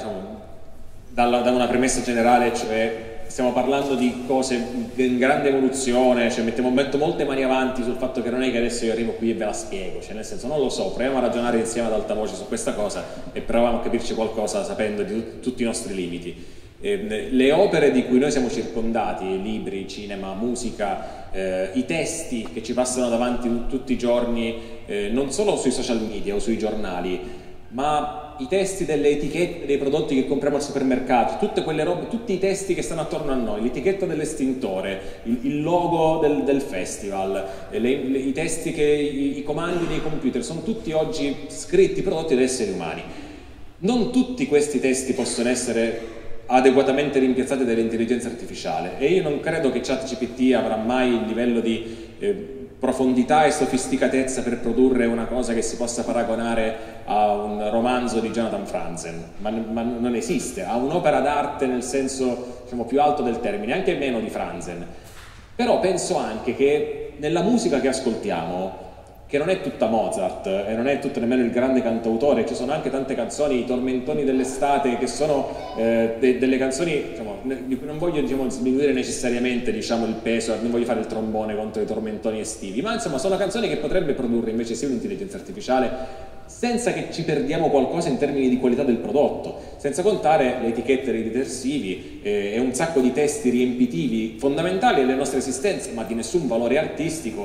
da una premessa generale, cioè stiamo parlando di cose in grande evoluzione, cioè metto molte mani avanti sul fatto che non è che adesso io arrivo qui e ve la spiego, cioè nel senso, non lo so, proviamo a ragionare insieme ad alta voce su questa cosa e proviamo a capirci qualcosa sapendo di tutti i nostri limiti. Le opere di cui noi siamo circondati, libri, cinema, musica, i testi che ci passano davanti tutti i giorni, non solo sui social media o sui giornali, ma i testi delle etichette dei prodotti che compriamo al supermercato, tutte quelle robe, tutti i testi che stanno attorno a noi, l'etichetta dell'estintore, il logo del festival, i testi i comandi dei computer, sono tutti oggi scritti, prodotti da esseri umani. Non tutti questi testi possono essere adeguatamente rimpiazzati dall'intelligenza artificiale, e io non credo che ChatGPT avrà mai il livello di profondità e sofisticatezza per produrre una cosa che si possa paragonare a un romanzo di Jonathan Franzen, ma non esiste. Ha un'opera d'arte nel senso, diciamo, più alto del termine, anche meno di Franzen. Però penso anche che nella musica che ascoltiamo, che non è tutta Mozart e non è tutto nemmeno il grande cantautore, ci sono anche tante canzoni, i tormentoni dell'estate, che sono delle canzoni, diciamo, di cui non voglio, diciamo, sminuire necessariamente, diciamo, il peso, non voglio fare il trombone contro i tormentoni estivi, ma insomma sono canzoni che potrebbe produrre invece sia un'intelligenza artificiale, senza che ci perdiamo qualcosa in termini di qualità del prodotto, senza contare le etichette dei detersivi e un sacco di testi riempitivi fondamentali alle nostre esistenze, ma di nessun valore artistico,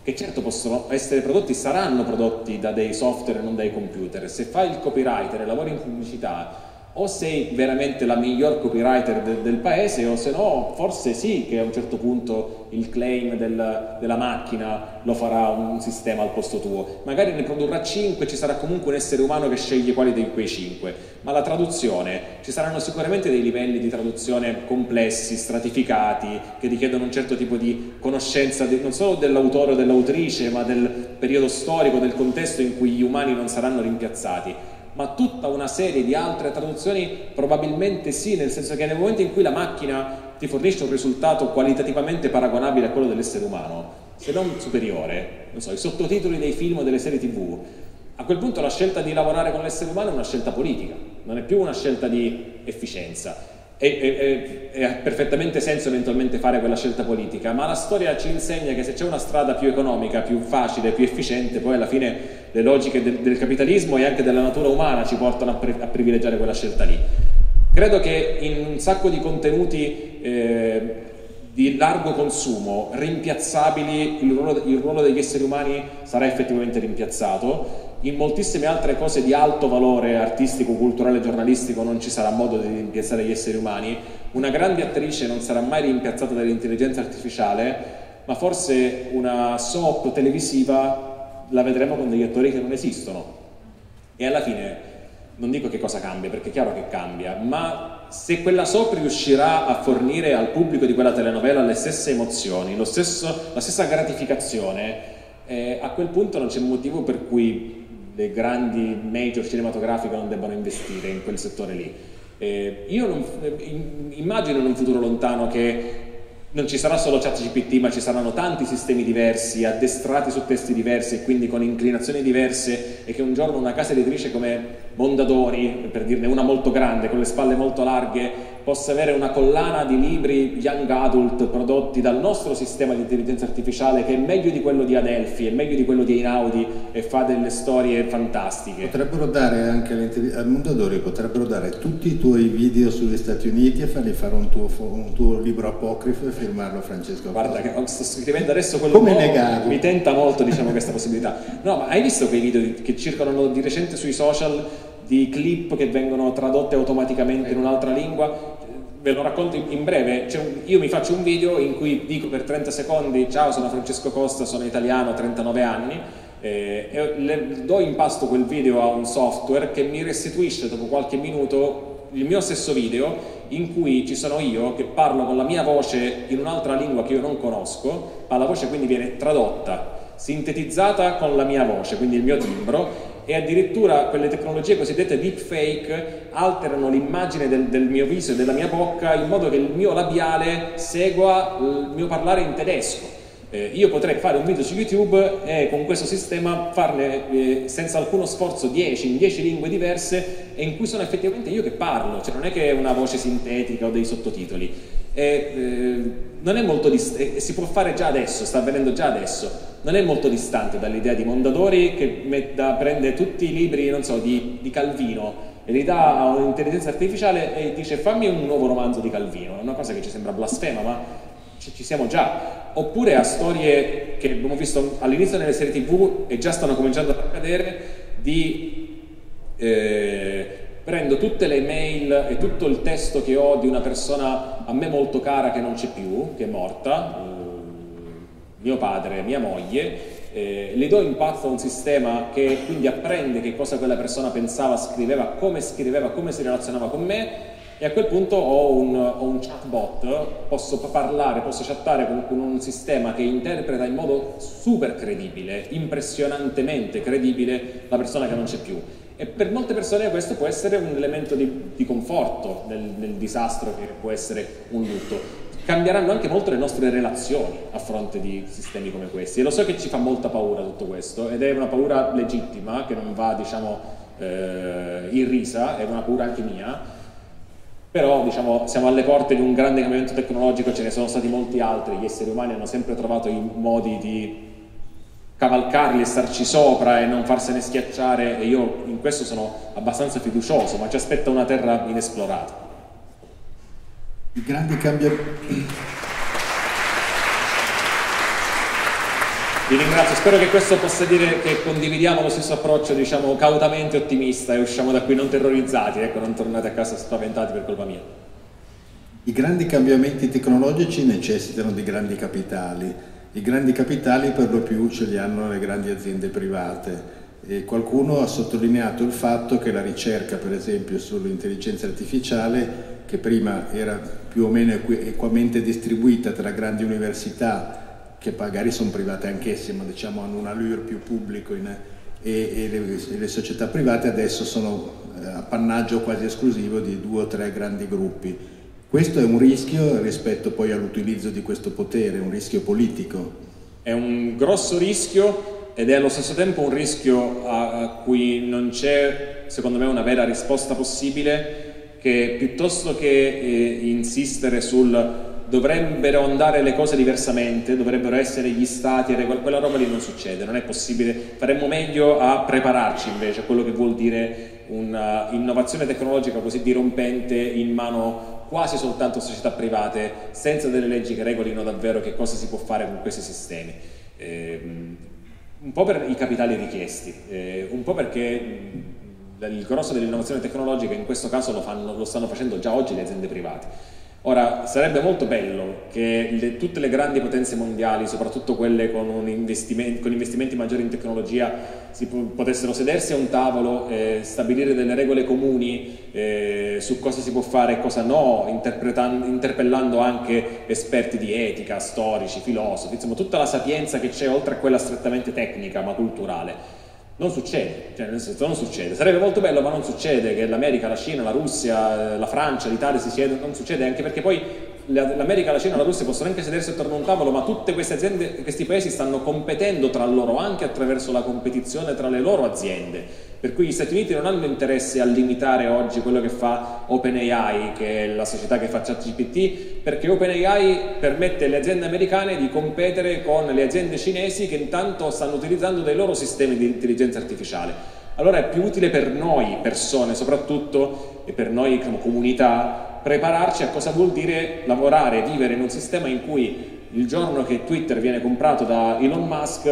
che certo possono essere prodotti, saranno prodotti da dei software e non dai computer. Se fai il copywriter e lavori in pubblicità, o sei veramente la miglior copywriter del paese, o se no forse sì che a un certo punto il claim della macchina lo farà un sistema al posto tuo. Magari ne produrrà 5, ci sarà comunque un essere umano che sceglie quali di quei 5. Ma la traduzione, ci saranno sicuramente dei livelli di traduzione complessi, stratificati, che richiedono un certo tipo di conoscenza non solo dell'autore o dell'autrice, ma del periodo storico, del contesto in cui gli umani non saranno rimpiazzati. Ma tutta una serie di altre traduzioni probabilmente sì, nel senso che nel momento in cui la macchina ti fornisce un risultato qualitativamente paragonabile a quello dell'essere umano, se non superiore, non so, i sottotitoli dei film o delle serie TV, a quel punto la scelta di lavorare con l'essere umano è una scelta politica, non è più una scelta di efficienza. Ha perfettamente senso eventualmente fare quella scelta politica, ma la storia ci insegna che se c'è una strada più economica, più facile, più efficiente, poi alla fine le logiche del capitalismo e anche della natura umana ci portano a privilegiare quella scelta lì. Credo che in un sacco di contenuti di largo consumo, rimpiazzabili, il ruolo degli esseri umani sarà effettivamente rimpiazzato. In moltissime altre cose di alto valore artistico, culturale, giornalistico non ci sarà modo di rimpiazzare gli esseri umani. Una grande attrice non sarà mai rimpiazzata dall'intelligenza artificiale, ma forse una soap televisiva la vedremo con degli attori che non esistono. E alla fine, non dico che cosa cambia, perché è chiaro che cambia, ma se quella soap riuscirà a fornire al pubblico di quella telenovela le stesse emozioni, la stessa gratificazione, a quel punto non c'è motivo per cui le grandi major cinematografiche non debbano investire in quel settore lì. Io immagino in un futuro lontano che non ci sarà solo ChatGPT, ma ci saranno tanti sistemi diversi, addestrati su testi diversi e quindi con inclinazioni diverse, e che un giorno una casa editrice come Mondadori, per dirne una molto grande, con le spalle molto larghe, possa avere una collana di libri young adult prodotti dal nostro sistema di intelligenza artificiale, che è meglio di quello di Adelphi, è meglio di quello di Einaudi e fa delle storie fantastiche. Potrebbero dare anche al Mondadori, potrebbero dare tutti i tuoi video sugli Stati Uniti e fargli fare un tuo libro apocrifo e firmarlo a Francesco. Guarda che sto scrivendo adesso quello. Come negato? Mi tenta molto, diciamo, questa possibilità. No, ma hai visto quei video che circolano di recente sui social di clip che vengono tradotte automaticamente in un'altra lingua? Ve lo racconto in breve. Io mi faccio un video in cui dico per 30 secondi: ciao, sono Francesco Costa, sono italiano, 39 anni, e do in pasto quel video a un software che mi restituisce dopo qualche minuto il mio stesso video, in cui ci sono io che parlo con la mia voce in un'altra lingua che io non conosco, ma la voce quindi viene tradotta, sintetizzata con la mia voce, quindi il mio timbro, e addirittura quelle tecnologie cosiddette deepfake alterano l'immagine del mio viso e della mia bocca in modo che il mio labiale segua il mio parlare in tedesco. Io potrei fare un video su YouTube e con questo sistema farne senza alcuno sforzo 10 in 10 lingue diverse, e in cui sono effettivamente io che parlo, cioè non è che è una voce sintetica o dei sottotitoli. Non è molto si può fare già adesso, sta avvenendo già adesso, non è molto distante dall'idea di Mondadori che prende tutti i libri, non so, di Calvino e li dà a un'intelligenza artificiale e dice: fammi un nuovo romanzo di Calvino. È una cosa che ci sembra blasfema, ma ci siamo già. Oppure a storie che abbiamo visto all'inizio nelle serie TV e già stanno cominciando ad accadere, prendo tutte le mail e tutto il testo che ho di una persona a me molto cara che non c'è più, che è morta, mio padre, mia moglie, li do in pasto a un sistema che quindi apprende che cosa quella persona pensava, scriveva, come si relazionava con me, e a quel punto ho un chatbot, posso parlare, posso chattare con un sistema che interpreta in modo super credibile, impressionantemente credibile, la persona che non c'è più. E per molte persone questo può essere un elemento di conforto nel disastro che può essere un lutto. Cambieranno anche molto le nostre relazioni a fronte di sistemi come questi, e lo so che ci fa molta paura tutto questo, ed è una paura legittima che non va, diciamo, irrisa, è una paura anche mia. Però, diciamo, siamo alle porte di un grande cambiamento tecnologico, ce ne sono stati molti altri, gli esseri umani hanno sempre trovato i modi di cavalcarli e starci sopra e non farsene schiacciare, e io in questo sono abbastanza fiducioso, ma ci aspetta una terra inesplorata. I grandi cambiamenti... Vi ringrazio, spero che questo possa dire che condividiamo lo stesso approccio, diciamo, cautamente ottimista, e usciamo da qui non terrorizzati, ecco, non tornate a casa spaventati per colpa mia. I grandi cambiamenti tecnologici necessitano di grandi capitali. I grandi capitali per lo più ce li hanno le grandi aziende private. E qualcuno ha sottolineato il fatto che la ricerca, per esempio, sull'intelligenza artificiale, che prima era più o meno equamente distribuita tra grandi università, che magari sono private anch'esse, ma diciamo hanno un allure più pubblico e le società private adesso sono appannaggio quasi esclusivo di 2 o 3 grandi gruppi. Questo è un rischio rispetto poi all'utilizzo di questo potere, un rischio politico. È un grosso rischio ed è allo stesso tempo un rischio a cui non c'è, secondo me, una vera risposta possibile, che piuttosto che insistere sul dovrebbero andare le cose diversamente, dovrebbero essere gli stati, quella roba lì non succede, non è possibile. Faremmo meglio a prepararci invece a quello che vuol dire un'innovazione tecnologica così dirompente in mano quasi soltanto a società private, senza delle leggi che regolino davvero che cosa si può fare con questi sistemi. Un po' per i capitali richiesti, un po' perché il grosso dell'innovazione tecnologica in questo caso lo stanno facendo già oggi le aziende private. Ora, sarebbe molto bello che tutte le grandi potenze mondiali, soprattutto quelle con investimenti maggiori in tecnologia, potessero sedersi a un tavolo e stabilire delle regole comuni su cosa si può fare e cosa no, interpellando anche esperti di etica, storici, filosofi, insomma tutta la sapienza che c'è oltre a quella strettamente tecnica ma culturale. Non succede, cioè nel senso non succede. Sarebbe molto bello, ma non succede che l'America, la Cina, la Russia, la Francia, l'Italia si siedono, non succede, anche perché poi l'America, la Cina e la Russia possono anche sedersi attorno a un tavolo, ma tutte queste aziende, questi paesi stanno competendo tra loro anche attraverso la competizione tra le loro aziende. Per cui gli Stati Uniti non hanno interesse a limitare oggi quello che fa OpenAI, che è la società che fa ChatGPT, perché OpenAI permette alle aziende americane di competere con le aziende cinesi che intanto stanno utilizzando dei loro sistemi di intelligenza artificiale. Allora è più utile per noi persone soprattutto, e per noi come comunità, prepararci a cosa vuol dire lavorare, vivere in un sistema in cui il giorno che Twitter viene comprato da Elon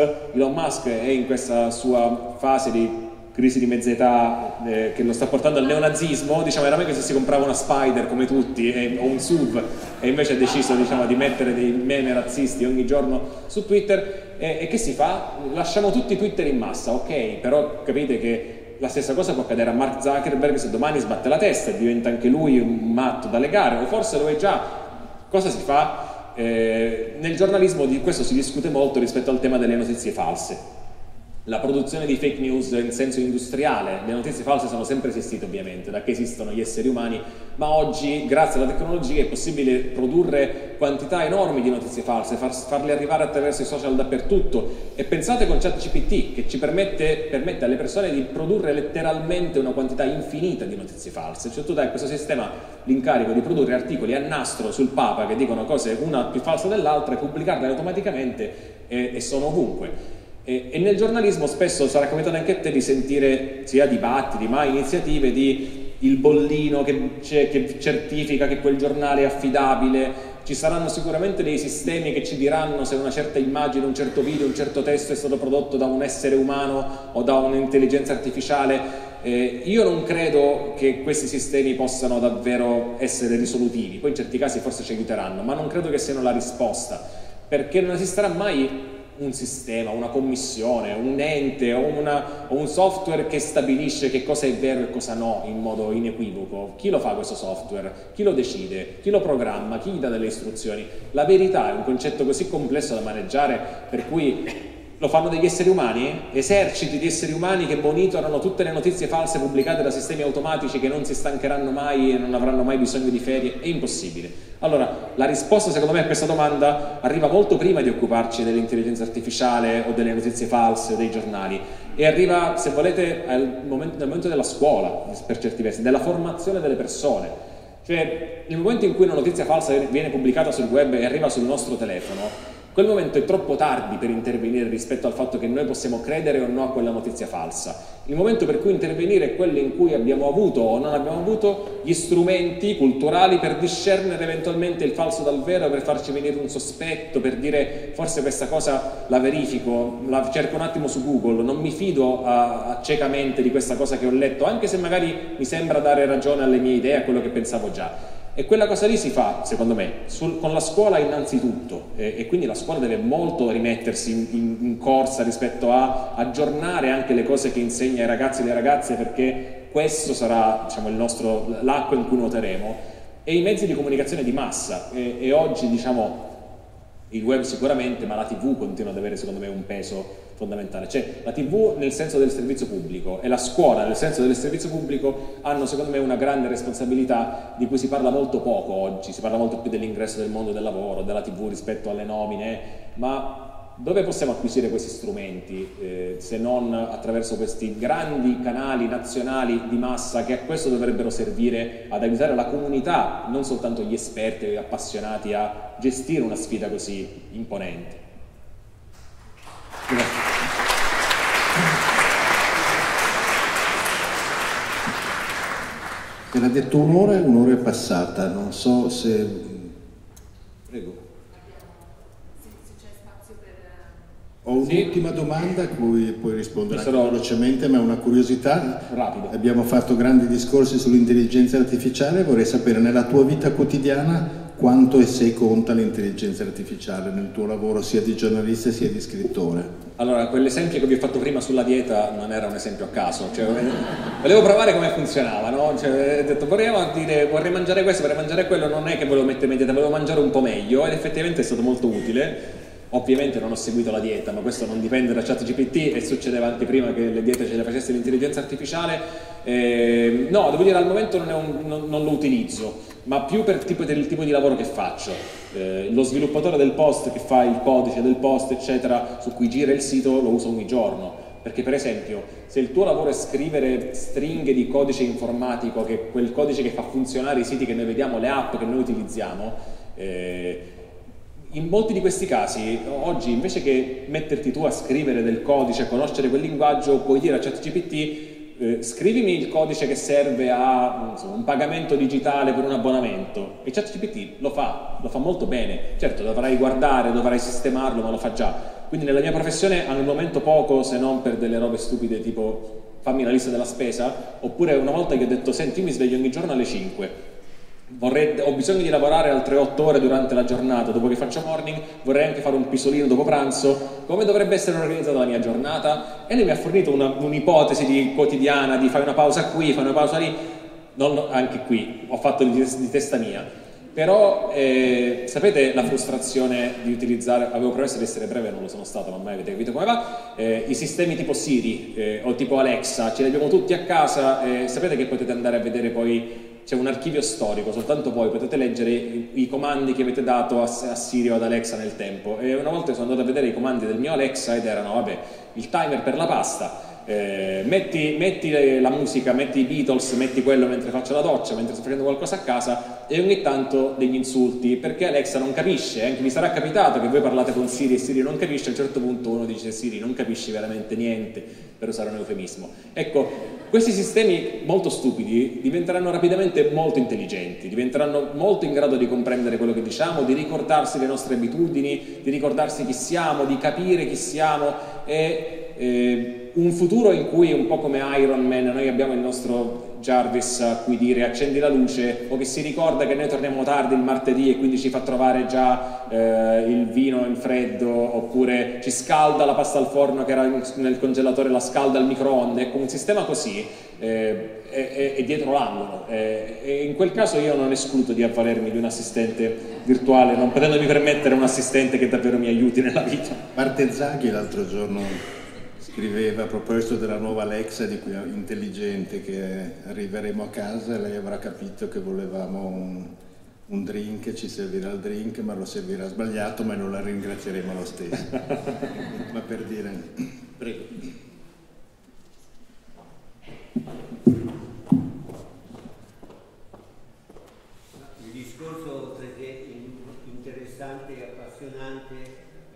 Musk è in questa sua fase di crisi di mezza età che lo sta portando al neonazismo, diciamo era meglio se si comprava una Spider come tutti o un SUV, e invece ha deciso, diciamo, di mettere dei meme razzisti ogni giorno su Twitter. E che si fa? Lasciamo tutti Twitter in massa, ok, però capite che la stessa cosa può accadere a Mark Zuckerberg se domani sbatte la testa e diventa anche lui un matto da legare, o forse lo è già. Cosa si fa? Nel giornalismo di questo si discute molto rispetto al tema delle notizie false. La produzione di fake news in senso industriale, le notizie false sono sempre esistite ovviamente, da che esistono gli esseri umani, ma oggi grazie alla tecnologia è possibile produrre quantità enormi di notizie false, farle arrivare attraverso i social dappertutto. E pensate con ChatGPT che ci permette alle persone di produrre letteralmente una quantità infinita di notizie false, cioè tu dai a questo sistema l'incarico di produrre articoli a nastro sul Papa che dicono cose una più falsa dell'altra e pubblicarle automaticamente e sono ovunque. E nel giornalismo spesso sarà capitato anche a te di sentire sia dibattiti ma iniziative di il bollino che certifica che quel giornale è affidabile. Ci saranno sicuramente dei sistemi che ci diranno se una certa immagine, un certo video, un certo testo è stato prodotto da un essere umano o da un'intelligenza artificiale. Io non credo che questi sistemi possano davvero essere risolutivi, poi in certi casi forse ci aiuteranno, ma non credo che siano la risposta, perché non esisterà mai un sistema, una commissione, un ente o un software che stabilisce che cosa è vero e cosa no in modo inequivoco. Chi lo fa questo software? Chi lo decide? Chi lo programma? Chi gli dà delle istruzioni? La verità è un concetto così complesso da maneggiare, per cui lo fanno degli esseri umani? Eserciti di esseri umani che monitorano tutte le notizie false pubblicate da sistemi automatici che non si stancheranno mai e non avranno mai bisogno di ferie? È impossibile. Allora, la risposta secondo me a questa domanda arriva molto prima di occuparci dell'intelligenza artificiale o delle notizie false o dei giornali, e arriva, se volete, nel momento della scuola, per certi versi, della formazione delle persone. Cioè, nel momento in cui una notizia falsa viene pubblicata sul web e arriva sul nostro telefono, Quel momento è troppo tardi per intervenire rispetto al fatto che noi possiamo credere o no a quella notizia falsa. Il momento per cui intervenire è quello in cui abbiamo avuto o non abbiamo avuto gli strumenti culturali per discernere eventualmente il falso dal vero, per farci venire un sospetto, per dire forse questa cosa la verifico, la cerco un attimo su Google, non mi fido ciecamente di questa cosa che ho letto, anche se magari mi sembra dare ragione alle mie idee, a quello che pensavo già. E quella cosa lì si fa, secondo me, con la scuola innanzitutto, e quindi la scuola deve molto rimettersi in corsa rispetto a aggiornare anche le cose che insegna ai ragazzi e alle ragazze, perché questo sarà, diciamo, l'acqua in cui nuoteremo, e i mezzi di comunicazione di massa, e oggi, diciamo, il web sicuramente, ma la TV continua ad avere, secondo me, un peso fondamentale. Cioè, la TV nel senso del servizio pubblico e la scuola nel senso del servizio pubblico hanno, secondo me, una grande responsabilità di cui si parla molto poco oggi. Si parla molto più dell'ingresso del mondo del lavoro, della TV rispetto alle nomine, ma dove possiamo acquisire questi strumenti se non attraverso questi grandi canali nazionali di massa che a questo dovrebbero servire ad aiutare la comunità, non soltanto gli esperti e gli appassionati, a gestire una sfida così imponente. Grazie. Era detto un'ora è passata, non so se... Prego. Se c'è spazio per... Ho un'ultima domanda a cui puoi rispondere anche velocemente, ma è una curiosità. Rapido. Abbiamo fatto grandi discorsi sull'intelligenza artificiale, vorrei sapere nella tua vita quotidiana quanto e se conta l'intelligenza artificiale nel tuo lavoro sia di giornalista sia di scrittore. Allora, quell'esempio che vi ho fatto prima sulla dieta non era un esempio a caso, cioè, volevo provare come funzionava, no? Cioè, ho detto vorrei mangiare questo, vorrei mangiare quello, non è che volevo mettermi in dieta, volevo mangiare un po' meglio, ed effettivamente è stato molto utile. Ovviamente non ho seguito la dieta, ma questo non dipende da ChatGPT, e succedeva anche prima che le diete ce le facesse l'intelligenza artificiale. No, devo dire, al momento non lo utilizzo, ma più per il tipo di lavoro che faccio. Lo sviluppatore del post che fa il codice del post, eccetera, su cui gira il sito, lo uso ogni giorno. Perché, per esempio, se il tuo lavoro è scrivere stringhe di codice informatico, che è quel codice che fa funzionare i siti che noi vediamo, le app che noi utilizziamo, in molti di questi casi, oggi, invece che metterti tu a scrivere del codice, a conoscere quel linguaggio, puoi dire a ChatGPT scrivimi il codice che serve a un pagamento digitale per un abbonamento, e ChatGPT lo fa molto bene. Certo, dovrai guardare, dovrai sistemarlo, ma lo fa già. Quindi nella mia professione al momento poco, se non per delle robe stupide tipo fammi la lista della spesa, oppure una volta che ho detto senti, io mi sveglio ogni giorno alle 5, ho bisogno di lavorare altre 8 ore durante la giornata, dopo che faccio morning vorrei anche fare un pisolino dopo pranzo, come dovrebbe essere organizzata la mia giornata? E lui mi ha fornito un'ipotesi quotidiana di fai una pausa qui, fai una pausa lì, anche qui ho fatto di testa mia. Però sapete la frustrazione di utilizzare, avevo promesso di essere breve, non lo sono stato, ma ormai avete capito come va, i sistemi tipo Siri o tipo Alexa, ce li abbiamo tutti a casa, sapete che potete andare a vedere poi, c'è un archivio storico, soltanto voi potete leggere i comandi che avete dato a Siri o ad Alexa nel tempo. E una volta sono andato a vedere i comandi del mio Alexa ed erano, vabbè, il timer per la pasta, metti la musica, metti i Beatles, metti quello mentre faccio la doccia, mentre sto facendo qualcosa a casa, e ogni tanto degli insulti, perché Alexa non capisce. Anche vi sarà capitato che voi parlate con Siri e Siri non capisce, a un certo punto uno dice Siri non capisci veramente niente, per usare un eufemismo. Ecco, questi sistemi molto stupidi diventeranno rapidamente molto intelligenti, diventeranno molto in grado di comprendere quello che diciamo, di ricordarsi le nostre abitudini, di ricordarsi chi siamo, di capire chi siamo, e un futuro in cui, un po' come Iron Man, noi abbiamo il nostro Jarvis a cui dire accendi la luce, o che si ricorda che noi torniamo tardi il martedì e quindi ci fa trovare già il vino in freddo, oppure ci scalda la pasta al forno che era nel congelatore, la scalda al microonde. Ecco, un sistema così è dietro l'angolo, e in quel caso io non escludo di avvalermi di un assistente virtuale, non potendomi permettere un assistente che davvero mi aiuti nella vita. Martezzaghi l'altro giorno scriveva a proposito della nuova Alexa intelligente, che arriveremo a casa e lei avrà capito che volevamo un drink, ci servirà il drink, ma lo servirà sbagliato, ma non la ringrazieremo lo stesso. Ma per dire... Prego. Il discorso è interessante e appassionante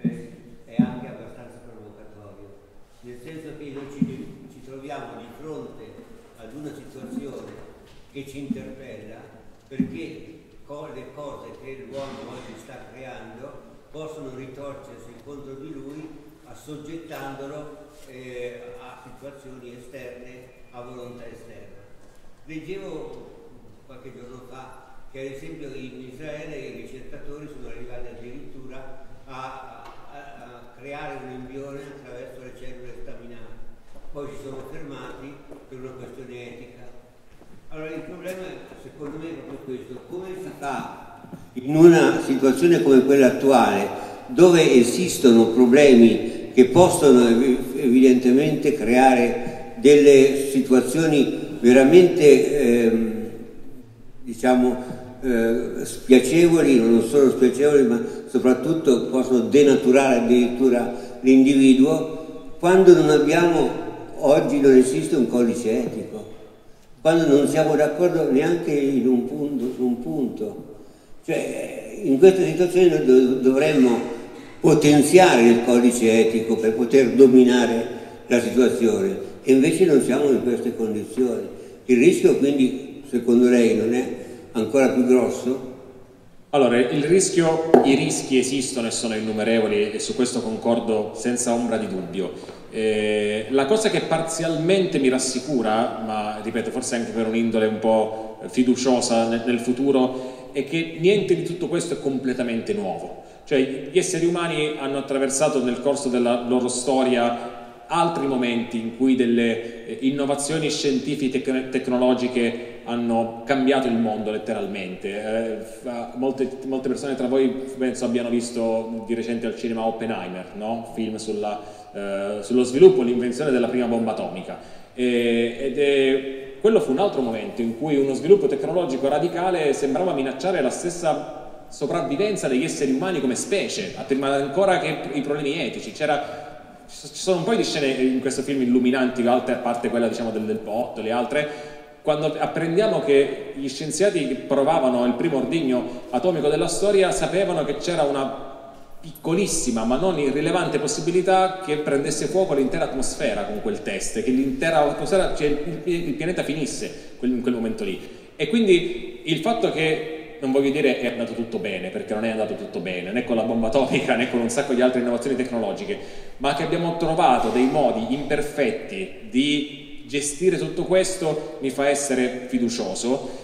nel senso che noi ci troviamo di fronte ad una situazione che ci interpella, perché le cose che l'uomo oggi sta creando possono ritorcersi contro di lui, assoggettandolo a situazioni esterne, a volontà esterna. Leggevo qualche giorno fa che ad esempio in Israele i ricercatori sono arrivati addirittura a creare un embrione attraverso le cellule staminali, poi si sono fermati per una questione etica. Allora il problema secondo me è proprio questo: come si fa in una situazione come quella attuale, dove esistono problemi che possono evidentemente creare delle situazioni veramente spiacevoli, non solo spiacevoli, ma soprattutto possono denaturare addirittura l'individuo, quando non abbiamo, oggi non esiste un codice etico, quando non siamo d'accordo neanche in un punto. Cioè, in questa situazione noi dovremmo potenziare il codice etico per poter dominare la situazione, e invece non siamo in queste condizioni. Il rischio quindi, secondo lei, non è ancora più grosso? Allora, i rischi esistono e sono innumerevoli, e su questo concordo senza ombra di dubbio. La cosa che parzialmente mi rassicura, ma ripeto forse anche per un'indole un po' fiduciosa nel futuro, è che niente di tutto questo è completamente nuovo. Cioè, gli esseri umani hanno attraversato nel corso della loro storia altri momenti in cui delle innovazioni scientifiche e tecnologiche hanno cambiato il mondo letteralmente. Molte persone tra voi penso abbiano visto di recente al cinema Oppenheimer, no? Film sullo sviluppo e l'invenzione della prima bomba atomica. Quello fu un altro momento in cui uno sviluppo tecnologico radicale sembrava minacciare la stessa sopravvivenza degli esseri umani come specie, prima ancora che i problemi etici. Ci sono un po' di scene in questo film illuminanti, a parte quella diciamo del botto, le altre, quando apprendiamo che gli scienziati che provavano il primo ordigno atomico della storia sapevano che c'era una piccolissima ma non irrilevante possibilità che prendesse fuoco l'intera atmosfera con quel test, che l'intera atmosfera, cioè il pianeta finisse in quel momento lì. E quindi il fatto che, non voglio dire è andato tutto bene, perché non è andato tutto bene, né con la bomba atomica né con un sacco di altre innovazioni tecnologiche, ma che abbiamo trovato dei modi imperfetti di gestire tutto questo mi fa essere fiducioso.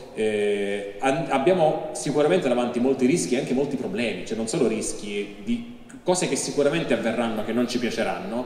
Abbiamo sicuramente davanti molti rischi e anche molti problemi, cioè non solo rischi di cose che sicuramente avverranno, che non ci piaceranno,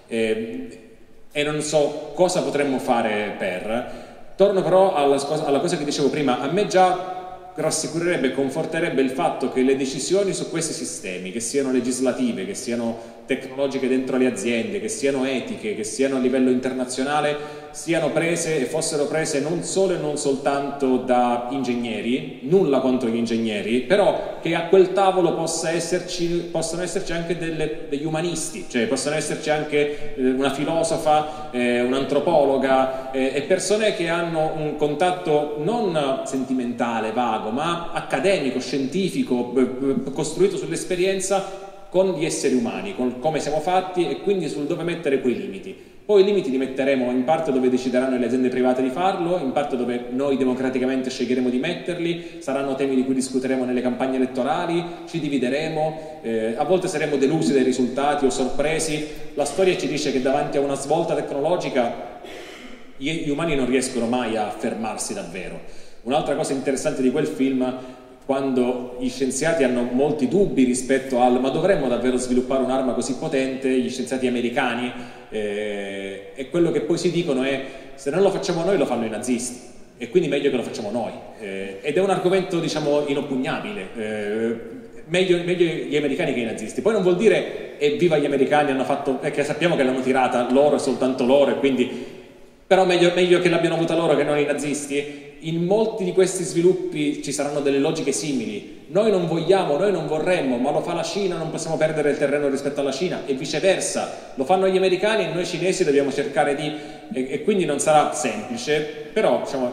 e non so cosa potremmo fare per. Torno però alla cosa che dicevo prima. A me già rassicurerebbe e conforterebbe il fatto che le decisioni su questi sistemi, che siano legislative, che siano tecnologiche dentro le aziende, che siano etiche, che siano a livello internazionale, siano prese e fossero prese non solo e non soltanto da ingegneri, nulla contro gli ingegneri, però che a quel tavolo possano esserci anche degli umanisti, cioè possono esserci anche una filosofa, un'antropologa, e persone che hanno un contatto non sentimentale, vago, ma accademico, scientifico, costruito sull'esperienza con gli esseri umani, con come siamo fatti, e quindi sul dove mettere quei limiti. Poi i limiti li metteremo in parte dove decideranno le aziende private di farlo, in parte dove noi democraticamente sceglieremo di metterli, saranno temi di cui discuteremo nelle campagne elettorali, ci divideremo, a volte saremo delusi dai risultati o sorpresi. La storia ci dice che davanti a una svolta tecnologica gli umani non riescono mai a fermarsi davvero. Un'altra cosa interessante di quel film, quando gli scienziati hanno molti dubbi rispetto ma dovremmo davvero sviluppare un'arma così potente, gli scienziati americani, e quello che poi si dicono è: se non lo facciamo noi lo fanno i nazisti, e quindi meglio che lo facciamo noi, ed è un argomento diciamo inoppugnabile. Meglio gli americani che i nazisti. Poi non vuol dire evviva gli americani, hanno fatto, perché sappiamo che l'hanno tirata loro e soltanto loro, e quindi però meglio che l'abbiano avuta loro che non i nazisti. In molti di questi sviluppi ci saranno delle logiche simili. Noi non vogliamo, noi non vorremmo, ma lo fa la Cina, non possiamo perdere il terreno rispetto alla Cina, e viceversa. Lo fanno gli americani e noi cinesi dobbiamo cercare di... E quindi non sarà semplice, però diciamo,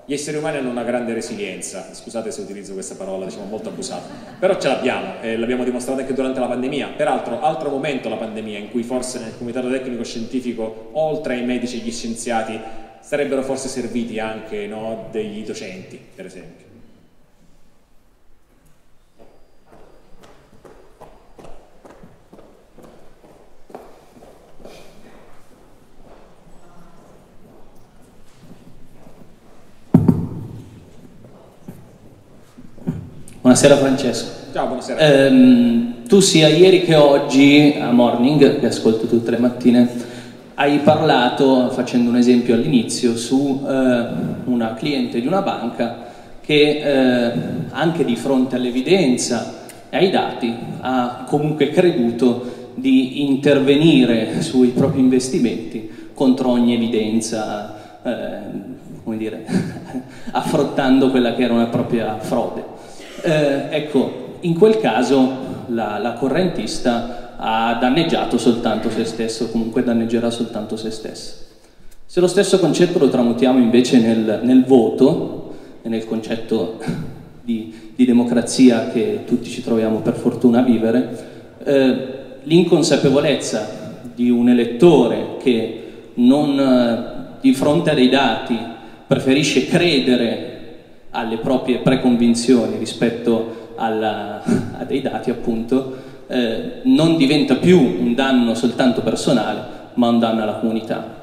Gli esseri umani hanno una grande resilienza, scusate se utilizzo questa parola, diciamo molto abusata, però ce l'abbiamo e l'abbiamo dimostrato anche durante la pandemia. Peraltro, altro momento la pandemia in cui forse nel comitato tecnico scientifico, oltre ai medici e agli scienziati, sarebbero forse serviti anche, no, degli docenti, per esempio. Buonasera Francesco. Ciao, buonasera. Tu sia ieri che oggi a Morning, che ascolto tutte le mattine, hai parlato, facendo un esempio all'inizio, su una cliente di una banca che anche di fronte all'evidenza e ai dati ha comunque creduto di intervenire sui propri investimenti contro ogni evidenza, come dire, affrontando quella che era una propria frode. Ecco, in quel caso la correntista ha danneggiato soltanto se stesso, comunque danneggerà soltanto se stessa. Se lo stesso concetto lo tramutiamo invece nel voto e nel concetto di democrazia che tutti ci troviamo per fortuna a vivere, l'inconsapevolezza di un elettore che non di fronte a dei dati preferisce credere alle proprie preconvinzioni rispetto a dei dati, appunto, non diventa più un danno soltanto personale, ma un danno alla comunità.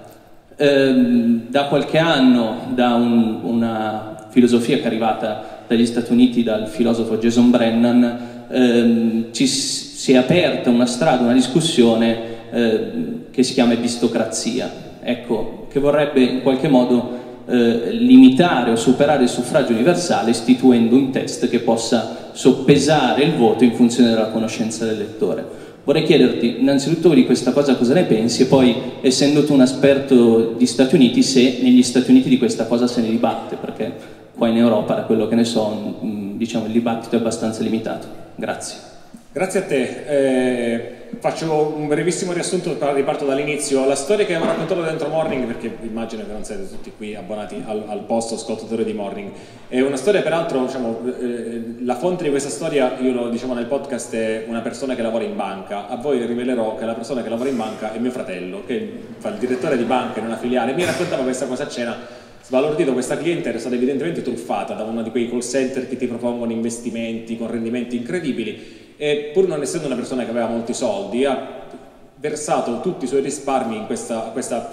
Da qualche anno, da una filosofia che è arrivata dagli Stati Uniti dal filosofo Jason Brennan, si è aperta una strada, una discussione che si chiama epistocrazia, ecco, che vorrebbe in qualche modo limitare o superare il suffragio universale istituendo un test che possa soppesare il voto in funzione della conoscenza del lettore. Vorrei chiederti innanzitutto di questa cosa cosa ne pensi e poi, essendo tu un esperto di Stati Uniti, se negli Stati Uniti di questa cosa se ne dibatte, perché qua in Europa, da quello che ne so, diciamo il dibattito è abbastanza limitato. Grazie. Grazie a te. Faccio un brevissimo riassunto, riparto dall'inizio. La storia che avevo raccontato dentro Morning, perché immagino che non siete tutti qui abbonati al posto ascoltatori di Morning, è una storia, peraltro, diciamo, la fonte di questa storia, io lo diciamo nel podcast, è una persona che lavora in banca. A voi rivelerò che la persona che lavora in banca è mio fratello, che fa il direttore di banca in una filiale. Mi raccontava questa cosa a cena. Sbalordito, questa cliente era stata evidentemente truffata da uno di quei call center che ti propongono investimenti con rendimenti incredibili e, pur non essendo una persona che aveva molti soldi, ha versato tutti i suoi risparmi in questa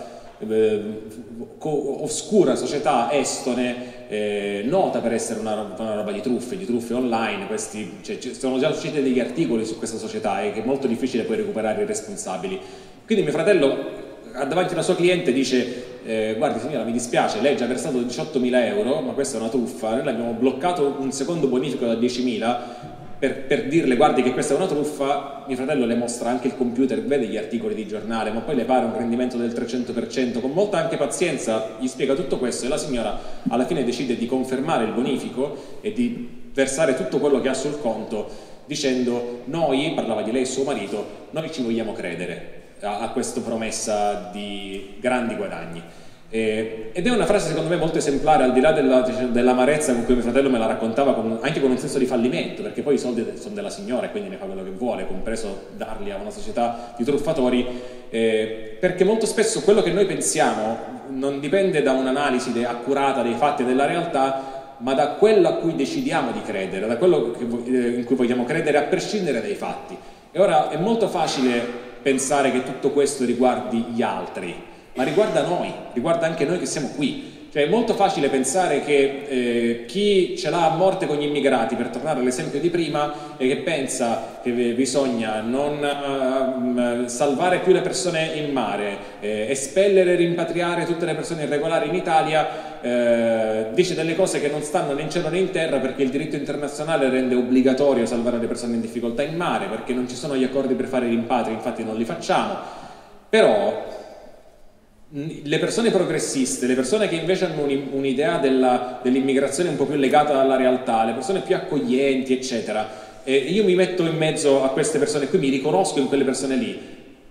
oscura società estone, nota per essere una roba di truffe online. Cioè, sono già usciti degli articoli su questa società e che è molto difficile poi recuperare i responsabili. Quindi mio fratello davanti alla sua cliente dice: guardi signora, mi dispiace, lei ha già versato 18.000 euro, ma questa è una truffa, noi l'abbiamo bloccato un secondo bonifico da 10.000 per dirle guardi che questa è una truffa. Mio fratello le mostra anche il computer, vede gli articoli di giornale, ma poi le pare un rendimento del 300%, con molta anche pazienza gli spiega tutto questo e la signora alla fine decide di confermare il bonifico e di versare tutto quello che ha sul conto, dicendo: noi, parlava di lei e suo marito, noi ci vogliamo credere a questa promessa di grandi guadagni. Ed è una frase secondo me molto esemplare, al di là dell'amarezza con cui mio fratello me la raccontava, anche con un senso di fallimento, perché poi i soldi sono della signora e quindi ne fa quello che vuole, compreso darli a una società di truffatori, perché molto spesso quello che noi pensiamo non dipende da un'analisi accurata dei fatti e della realtà, ma da quello a cui decidiamo di credere, da quello in cui vogliamo credere a prescindere dai fatti. E ora è molto facile pensare che tutto questo riguardi gli altri, ma riguarda noi, riguarda anche noi che siamo qui. Cioè è molto facile pensare che chi ce l'ha a morte con gli immigrati, per tornare all'esempio di prima, e che pensa che bisogna non salvare più le persone in mare, espellere e rimpatriare tutte le persone irregolari in Italia, dice delle cose che non stanno né in cielo né in terra, perché il diritto internazionale rende obbligatorio salvare le persone in difficoltà in mare, perché non ci sono gli accordi per fare i rimpatri, infatti non li facciamo. Però le persone progressiste, le persone che invece hanno un'idea dell'immigrazione un po' più legata alla realtà, le persone più accoglienti, eccetera, io mi metto in mezzo a queste persone qui, mi riconosco in quelle persone lì,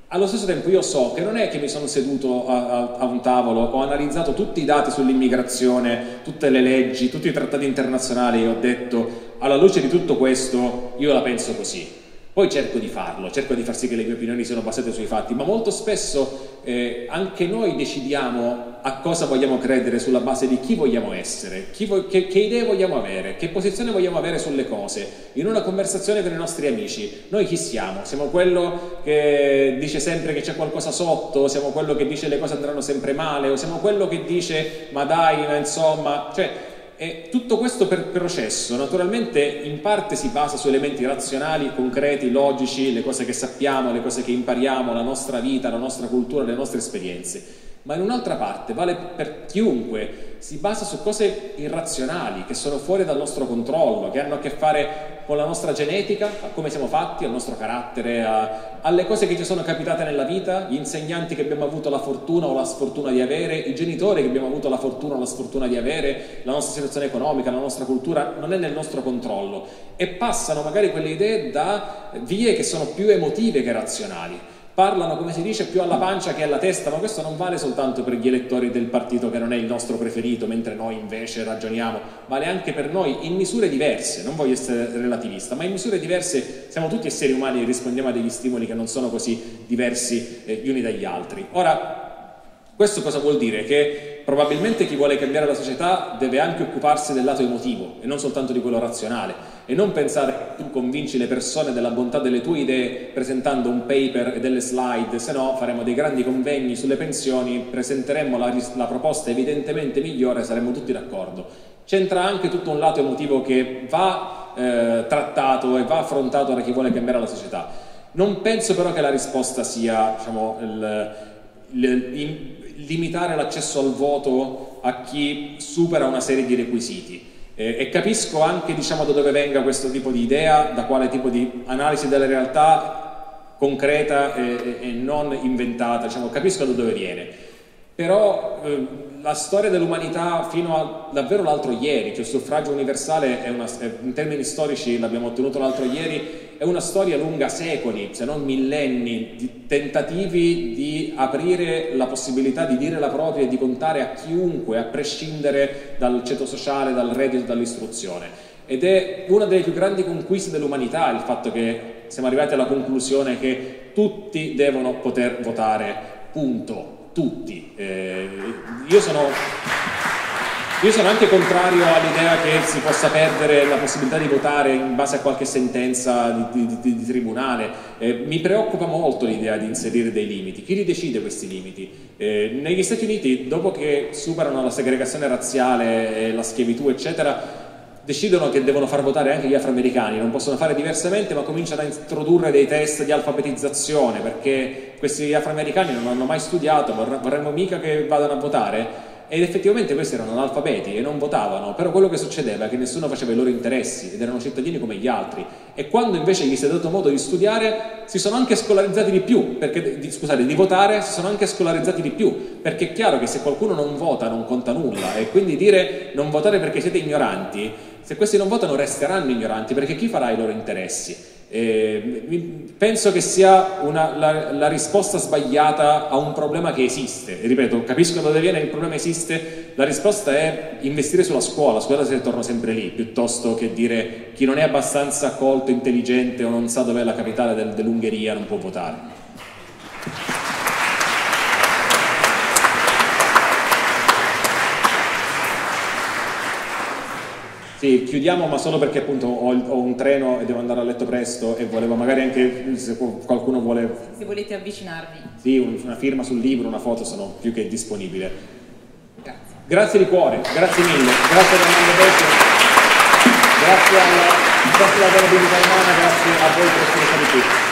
Allo stesso tempo io so che non è che mi sono seduto a un tavolo, ho analizzato tutti i dati sull'immigrazione, tutte le leggi, tutti i trattati internazionali e ho detto alla luce di tutto questo io la penso così. Poi cerco di farlo, cerco di far sì che le mie opinioni siano basate sui fatti, ma molto spesso anche noi decidiamo a cosa vogliamo credere sulla base di chi vogliamo essere, che idee vogliamo avere, che posizione vogliamo avere sulle cose. In una conversazione con i nostri amici, noi chi siamo? Siamo quello che dice sempre che c'è qualcosa sotto, siamo quello che dice le cose andranno sempre male, o siamo quello che dice ma dai, ma insomma, cioè... E tutto questo processo naturalmente in parte si basa su elementi razionali, concreti, logici, le cose che sappiamo, le cose che impariamo, la nostra vita, la nostra cultura, le nostre esperienze, ma in un'altra parte vale per chiunque, si basa su cose irrazionali che sono fuori dal nostro controllo, che hanno a che fare con la nostra genetica, a come siamo fatti, al nostro carattere, alle cose che ci sono capitate nella vita, gli insegnanti che abbiamo avuto la fortuna o la sfortuna di avere, i genitori che abbiamo avuto la fortuna o la sfortuna di avere, la nostra situazione economica, la nostra cultura, non è nel nostro controllo e passano magari quelle idee da vie che sono più emotive che razionali. Parlano, come si dice, più alla pancia che alla testa, ma questo non vale soltanto per gli elettori del partito che non è il nostro preferito, mentre noi invece ragioniamo, vale anche per noi in misure diverse, non voglio essere relativista, ma in misure diverse siamo tutti esseri umani e rispondiamo a degli stimoli che non sono così diversi gli uni dagli altri. Ora, questo cosa vuol dire? Che probabilmente chi vuole cambiare la società deve anche occuparsi del lato emotivo e non soltanto di quello razionale, e non pensare che tu convinci le persone della bontà delle tue idee presentando un paper e delle slide, se no faremo dei grandi convegni sulle pensioni, presenteremmo la proposta evidentemente migliore e saremmo tutti d'accordo. C'entra anche tutto un lato emotivo che va trattato e va affrontato da chi vuole cambiare la società. Non penso però che la risposta sia, diciamo, limitare l'accesso al voto a chi supera una serie di requisiti. E capisco anche, diciamo, da dove venga questo tipo di idea, da quale tipo di analisi della realtà concreta e non inventata, diciamo, capisco da dove viene. Però la storia dell'umanità fino a davvero l'altro ieri, cioè il suffragio universale in termini storici l'abbiamo ottenuto l'altro ieri, è una storia lunga secoli, se non millenni, di tentativi di aprire la possibilità di dire la propria e di contare a chiunque, a prescindere dal ceto sociale, dal reddito, dall'istruzione. Ed è una delle più grandi conquiste dell'umanità il fatto che siamo arrivati alla conclusione che tutti devono poter votare, punto. Tutti. Io sono anche contrario all'idea che si possa perdere la possibilità di votare in base a qualche sentenza di tribunale. Mi preoccupa molto l'idea di inserire dei limiti. Chi li decide questi limiti? Negli Stati Uniti, dopo che superano la segregazione razziale, la schiavitù, eccetera, decidono che devono far votare anche gli afroamericani, non possono fare diversamente, ma cominciano a introdurre dei test di alfabetizzazione, perché questi afroamericani non hanno mai studiato, vorremmo mica che vadano a votare, ed effettivamente questi erano analfabeti e non votavano, però quello che succedeva è che nessuno faceva i loro interessi ed erano cittadini come gli altri, e quando invece gli si è dato modo di studiare si sono anche scolarizzati di più, di votare si sono anche scolarizzati di più, perché è chiaro che se qualcuno non vota non conta nulla, e quindi dire non votare perché siete ignoranti, se questi non votano resteranno ignoranti, perché chi farà i loro interessi? Penso che sia la risposta sbagliata a un problema che esiste. E ripeto, capisco da dove viene, il problema esiste, la risposta è investire sulla scuola si torna sempre lì, piuttosto che dire chi non è abbastanza colto, intelligente o non sa dov'è la capitale dell'Ungheria non può votare. Sì, chiudiamo, ma solo perché appunto ho un treno e devo andare a letto presto e volevo magari anche, se qualcuno vuole... Se volete avvicinarvi. Sì, una firma sul libro, una foto, sono più che disponibile. Grazie. Grazie di cuore, grazie mille, grazie ad Armando Beccio, grazie alla disponibilità umana, grazie a voi per essere stati qui.